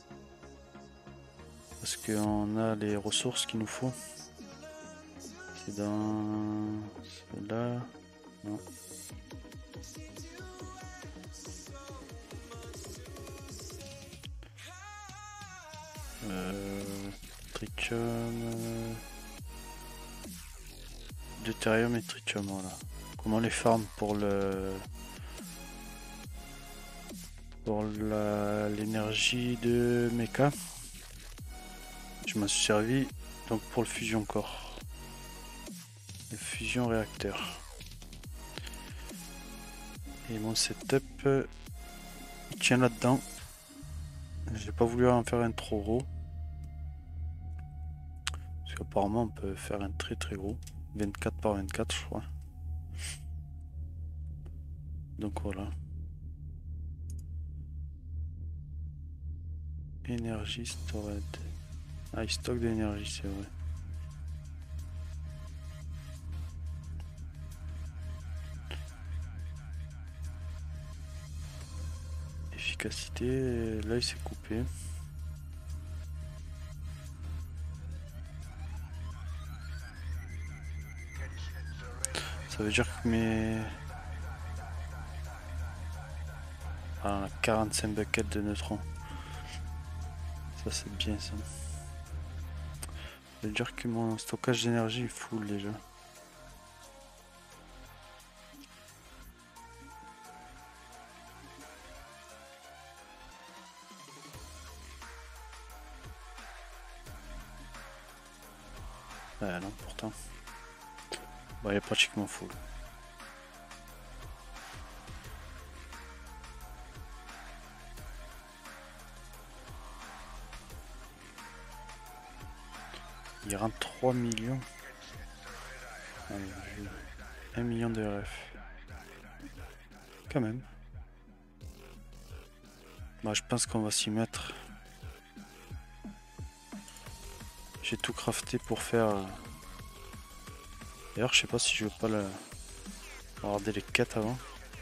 Parce qu'on a les ressources qu'il nous faut. C'est dans là. Non. Euh, tritium. Euh, deutérium et tritium, voilà. Comment les farm pour le. Pour l'énergie de mecha. Je m'en suis servi donc pour le fusion corps. Le fusion réacteur. Et mon setup euh, il tient là-dedans. J'ai pas voulu en faire un trop gros. Parce qu'apparemment on peut faire un très très gros. vingt-quatre par vingt-quatre je crois. Donc voilà. Énergie storage. Ah, il stocke de l'énergie, c'est vrai. Efficacité, là il s'est coupé. Ça veut dire que mes... Ah, on a quarante-cinq buckets de neutrons. Ça c'est bien ça. Ça veut dire que mon stockage d'énergie est full déjà. Ah non, pourtant. Bon, il est pratiquement full. Il rentre trois millions. un million de R F. Quand même. Bah, je pense qu'on va s'y mettre. J'ai tout crafté pour faire. D'ailleurs, je sais pas si je veux pas le... regarder les quêtes avant.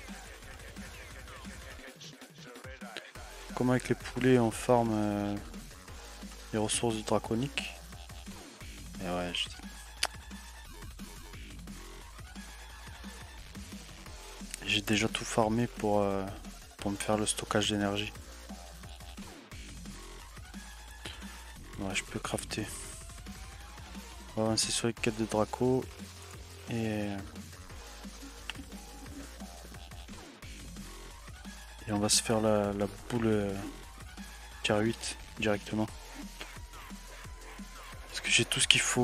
Comme avec les poulets, on farm euh, les ressources du draconique. Et ouais, je... j'ai déjà tout farmé pour, euh, pour me faire le stockage d'énergie. Ouais, je peux crafter. On va avancer sur les quêtes de Draco. Et... Et on va se faire la, la boule euh, tier huit directement. Parce que j'ai tout ce qu'il faut.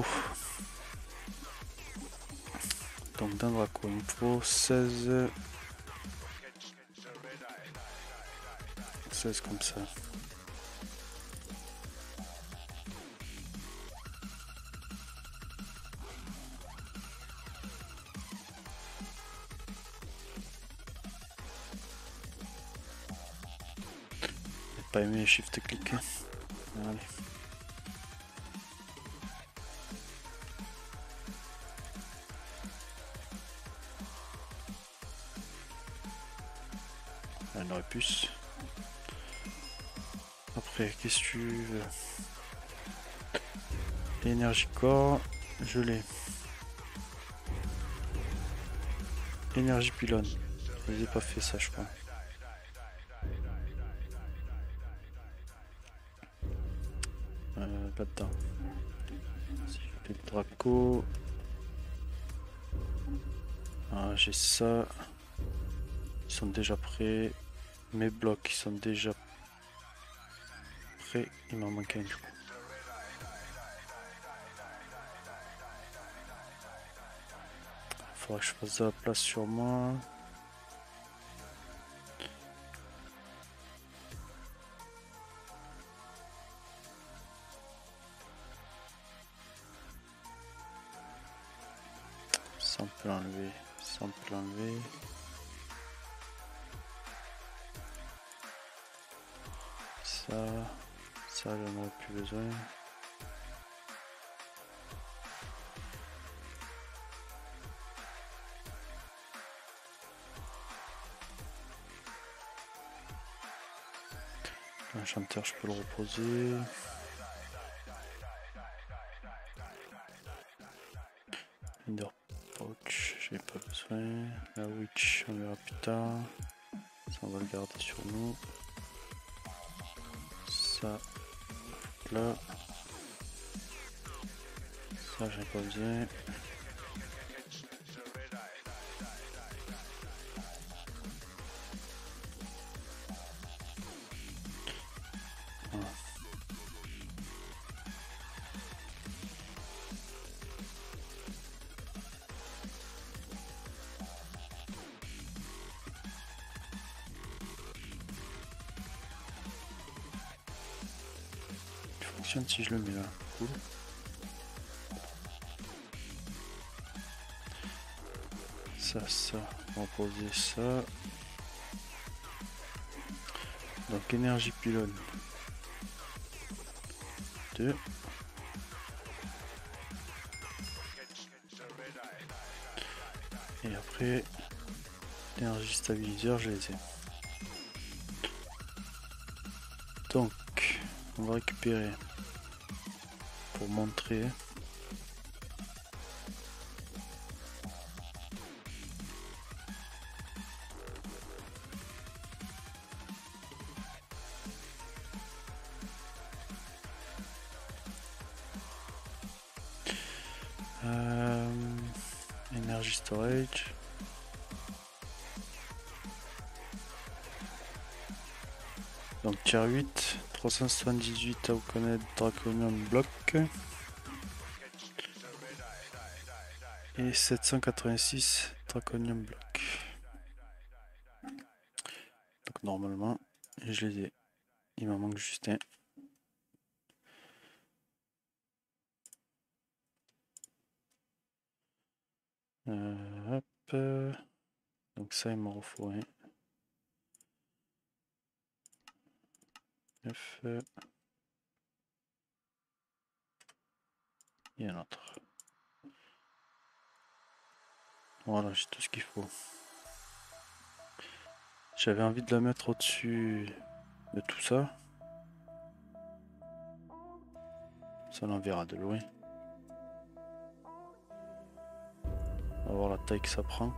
Donc d'un Draco, il me faut seize... seize comme ça. Pas aimé shift click. Allez. Elle aurait pu. Après, qu'est-ce que tu veux? Énergie corps, je l'ai. Énergie pylône. Je n'ai pas fait ça, je crois. Euh, Là-dedans. Si je fais le Draco. Ah, j'ai ça. Ils sont déjà prêts. Mes blocs, ils sont déjà prêts. Il m'en manque un du coup. Faudra que je fasse de la place sur moi. Ça on peut l'enlever. Ça on peut l'enlever. Ça. Ça j'en aurais plus besoin. L'enchanteur, je peux le reposer. Ender Pouch, j'ai pas besoin. La Witch, on verra plus tard. Ça, on va le garder sur nous. Ça, là. Ça, j'ai pas besoin. Voilà. Il fonctionne si je le mets là. Cool. Ça, ça, on va poser ça. Donc énergie pylône. deux. Et après, énergie stabiliseur, je les ai. Donc, on va récupérer pour montrer. Euh, Energy storage. Donc tier huit, trois cent soixante-dix-huit Auconet Draconium Block et sept cent quatre-vingt-six Draconium Block. Donc normalement, je les ai. Il m'en manque juste un. Euh, hop. Donc ça, il m'en faut un. neuf. Et un autre. Voilà, j'ai tout ce qu'il faut. J'avais envie de la mettre au-dessus de tout ça. Ça l'enverra de loin. On va voir la taille que ça prend.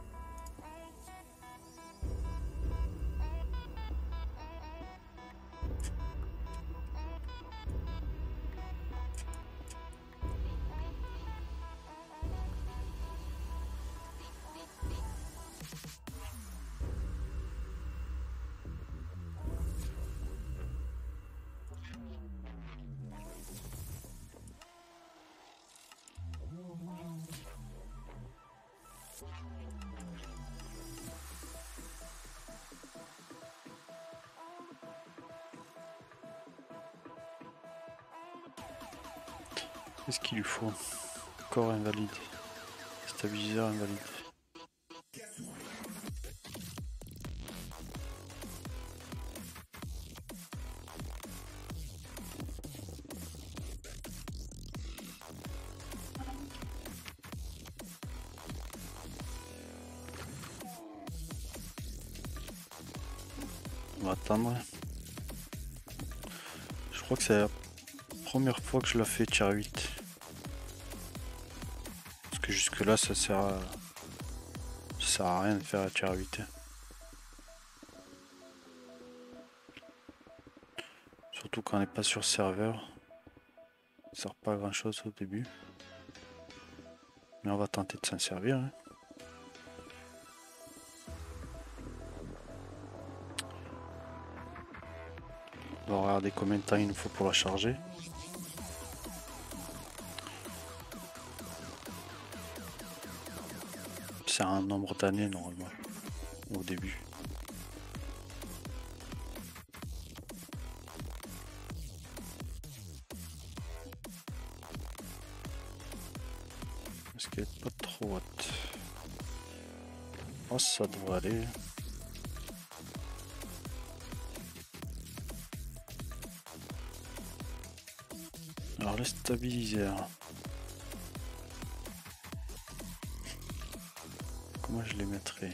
Qu'est-ce qu'il lui faut? Corps invalide. Stabiliseur invalide. On va attendre. Je crois que c'est la première fois que je la fais tier huit. Parce que jusque là ça sert à... ça sert à rien de faire la tier huit. Surtout quand on n'est pas sur serveur. Ça sert pas à grand chose au début. Mais on va tenter de s'en servir. Hein. On va regarder combien de temps il nous faut pour la charger. C'est un nombre d'années normalement au début. Est-ce qu'elle est pas trop haute? Oh, ça devrait aller. Alors les stabiliseurs. Comment je les mettrai?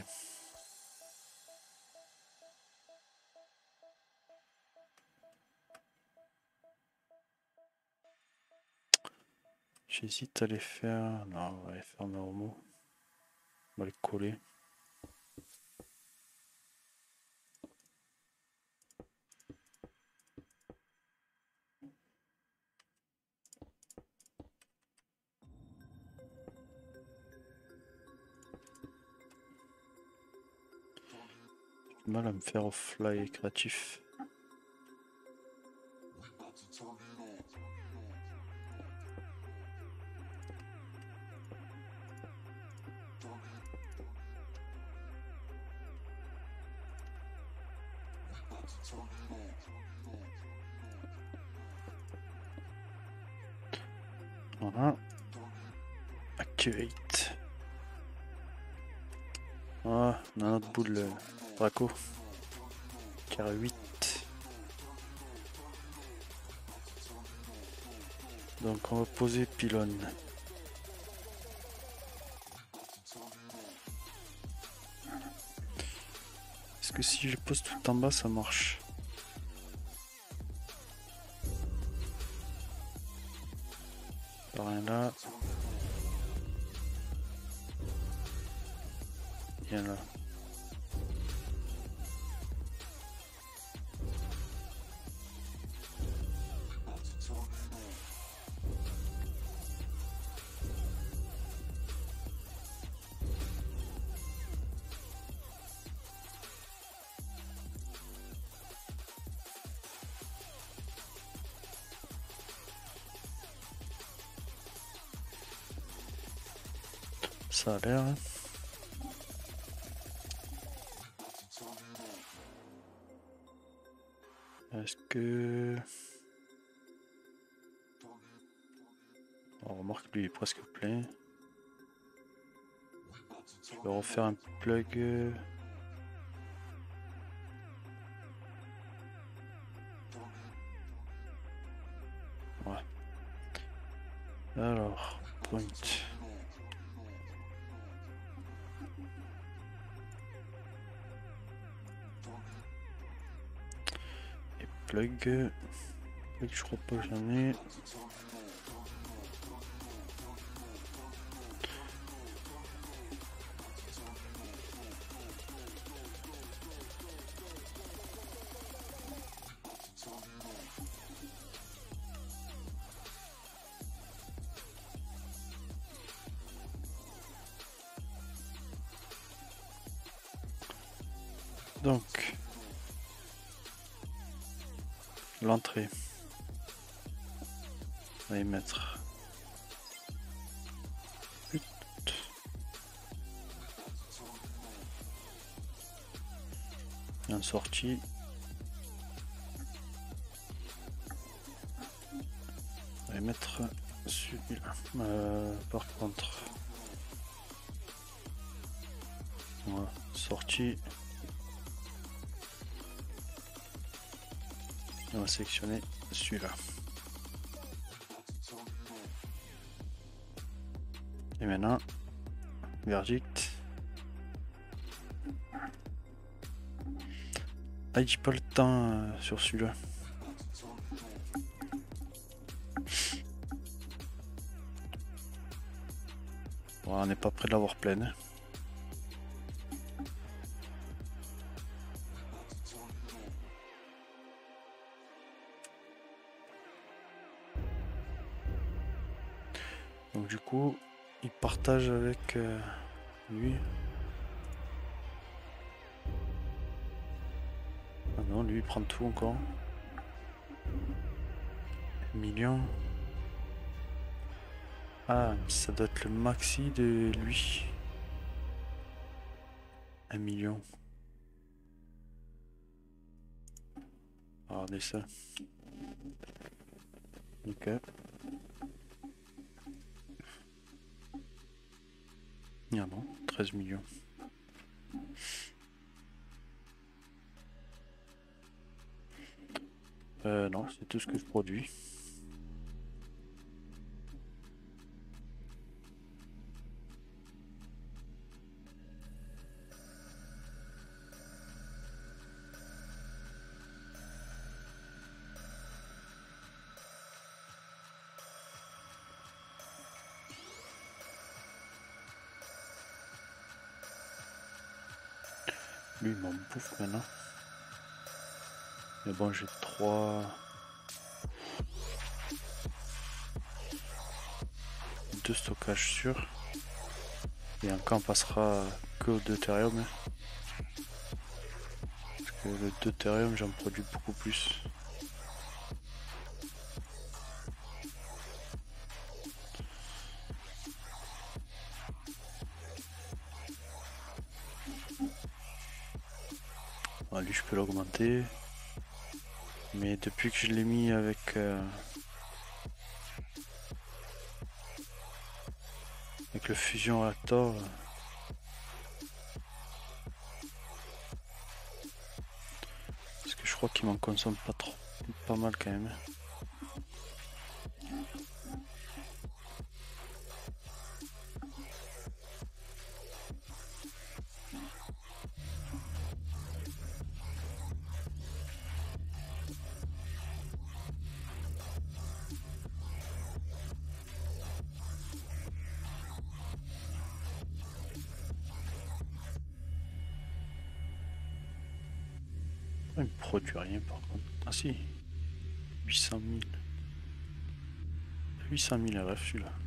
J'hésite à les faire. Non, on va les faire normaux. On va les coller. J'ai du mal à me faire au fly créatif. Voilà. Activate. Ah, on a notre boule euh, Draco. Carré huit. Donc on va poser pylône. Est-ce que si je le pose tout en bas ça marche? Rien là. Rien là. Ça a l'air. Hein. Est-ce que... On remarque lui il est presque plein. Je vais refaire un plug. Ouais. Alors, point. Et plug. Plug, je crois pas que j'en ai. Donc, l'entrée, on va y mettre huit. En sortie, on va y mettre celui-là. Euh, par contre, voilà, sortie. On va sélectionner celui-là. Et maintenant, verdict. Ah, j'ai pas le temps euh, sur celui-là. Bon, on n'est pas près de l'avoir pleine. Hein. Donc du coup, il partage avec euh, lui. Ah non, lui il prend tout encore. Un million. Ah, ça doit être le maxi de lui. Un million. Regardez ça. Ok. Ah non, treize millions. Euh, non, c'est tout ce que je produis. Lui, il m'en bouffe maintenant. Mais bon, j'ai trois... deux stockages sûrs. Et encore on passera que au deutérium. Parce que le deutérium, j'en produis beaucoup plus. Bon, lui, je peux l'augmenter. Mais depuis que je l'ai mis avec... Euh, avec le fusion réacteur... Euh, parce que je crois qu'il m'en consomme pas trop. Pas mal quand même. Il me produit rien par contre. Ah si, huit cent mille. huit cent mille R F celui-là.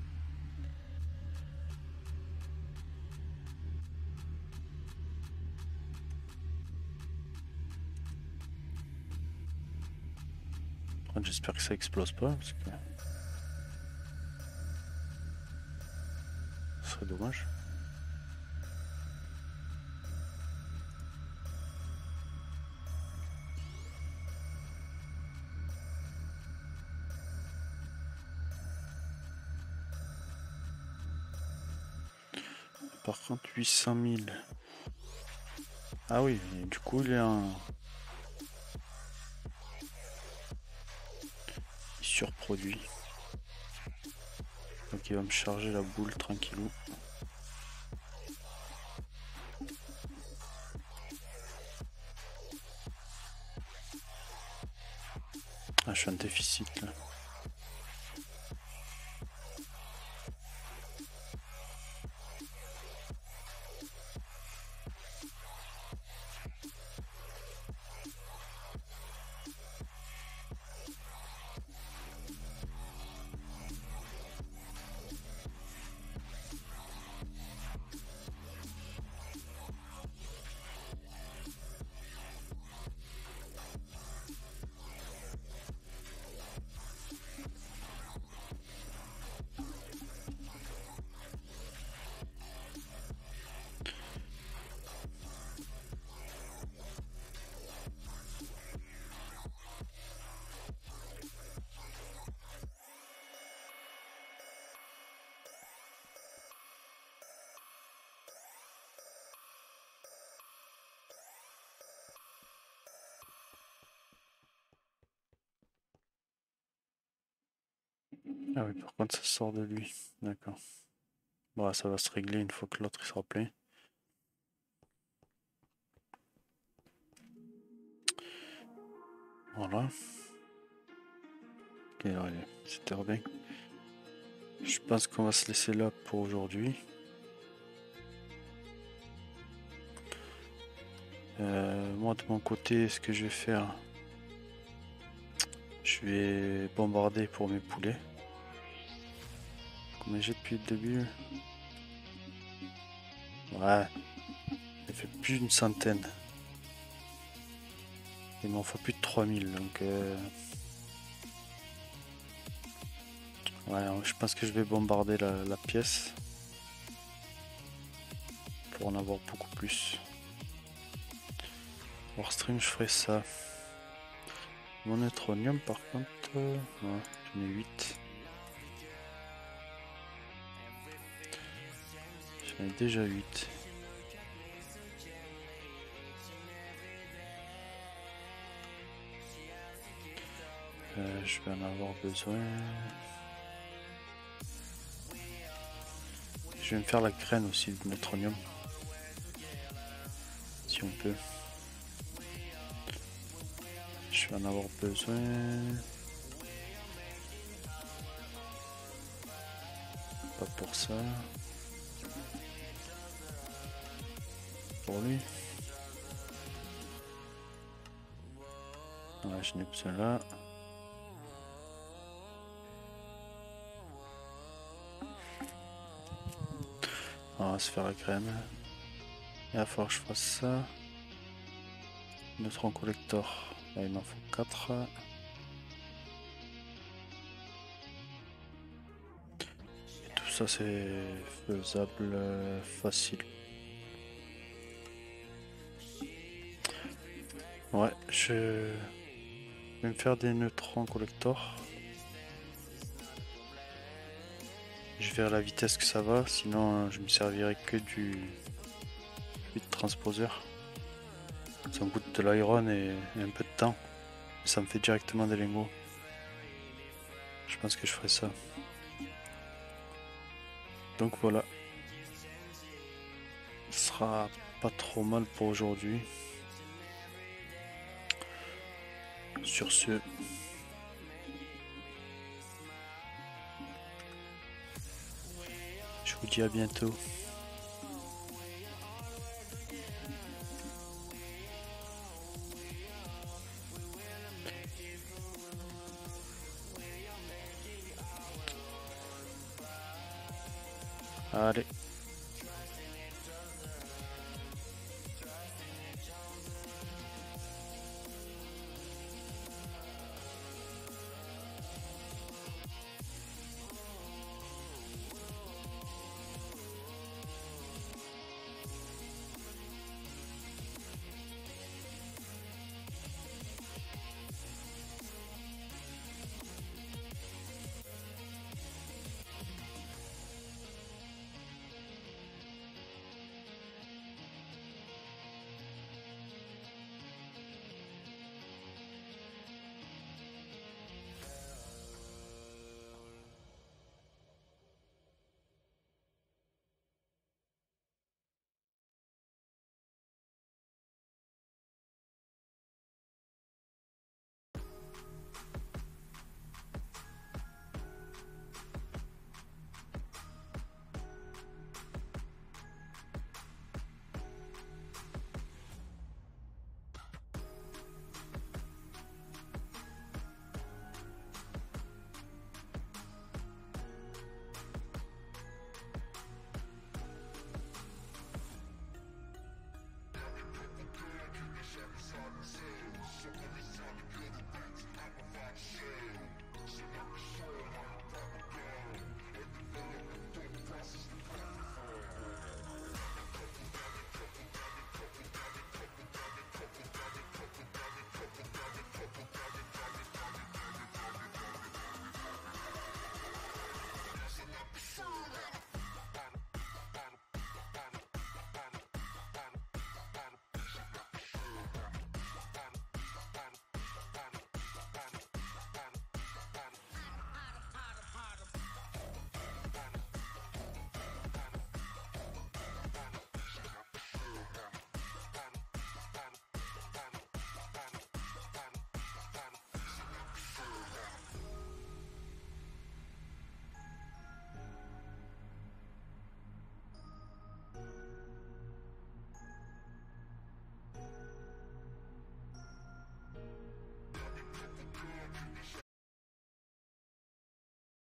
J'espère que ça explose pas parce que ce serait dommage. Par contre huit cent mille. Ah oui, et du coup il est en... Il surproduit. Donc il va me charger la boule tranquillou. Ah, je suis en déficit là. Ah oui, par contre ça sort de lui. D'accord. Bon, ça va se régler une fois que l'autre il sera plein. Voilà. Ok, allez, c'était bien. Je pense qu'on va se laisser là pour aujourd'hui. Euh, moi de mon côté, ce que je vais faire, je vais bombarder pour mes poulets. Combien j'ai depuis le début? Ouais, il fait plus d'une centaine. Il m'en faut plus de trois mille, donc euh... ouais, je pense que je vais bombarder la, la pièce pour en avoir beaucoup plus. Warstream, je ferai ça. Mon neutronium, par contre, euh... ouais, j'en ai huit. J'en ai déjà huit. Euh, je vais en avoir besoin. Je vais me faire la graine aussi de neutronium. Si on peut. Je vais en avoir besoin. Pas pour ça. Pour lui. Ouais, je n'ai besoin là. On va se faire la graine. Il va falloir que je fasse ça. Neutron collector. Là, il m'en faut quatre. Et tout ça, c'est faisable euh, facile. Ouais, je vais me faire des neutrons collector. Je verrai la vitesse que ça va, sinon je me servirai que du fluide transposeur. Ça me coûte de l'iron et, et un peu de temps. Ça me fait directement des lingots. Je pense que je ferai ça. Donc voilà. Ce sera pas trop mal pour aujourd'hui. Sur ce, je vous dis à bientôt. Allez.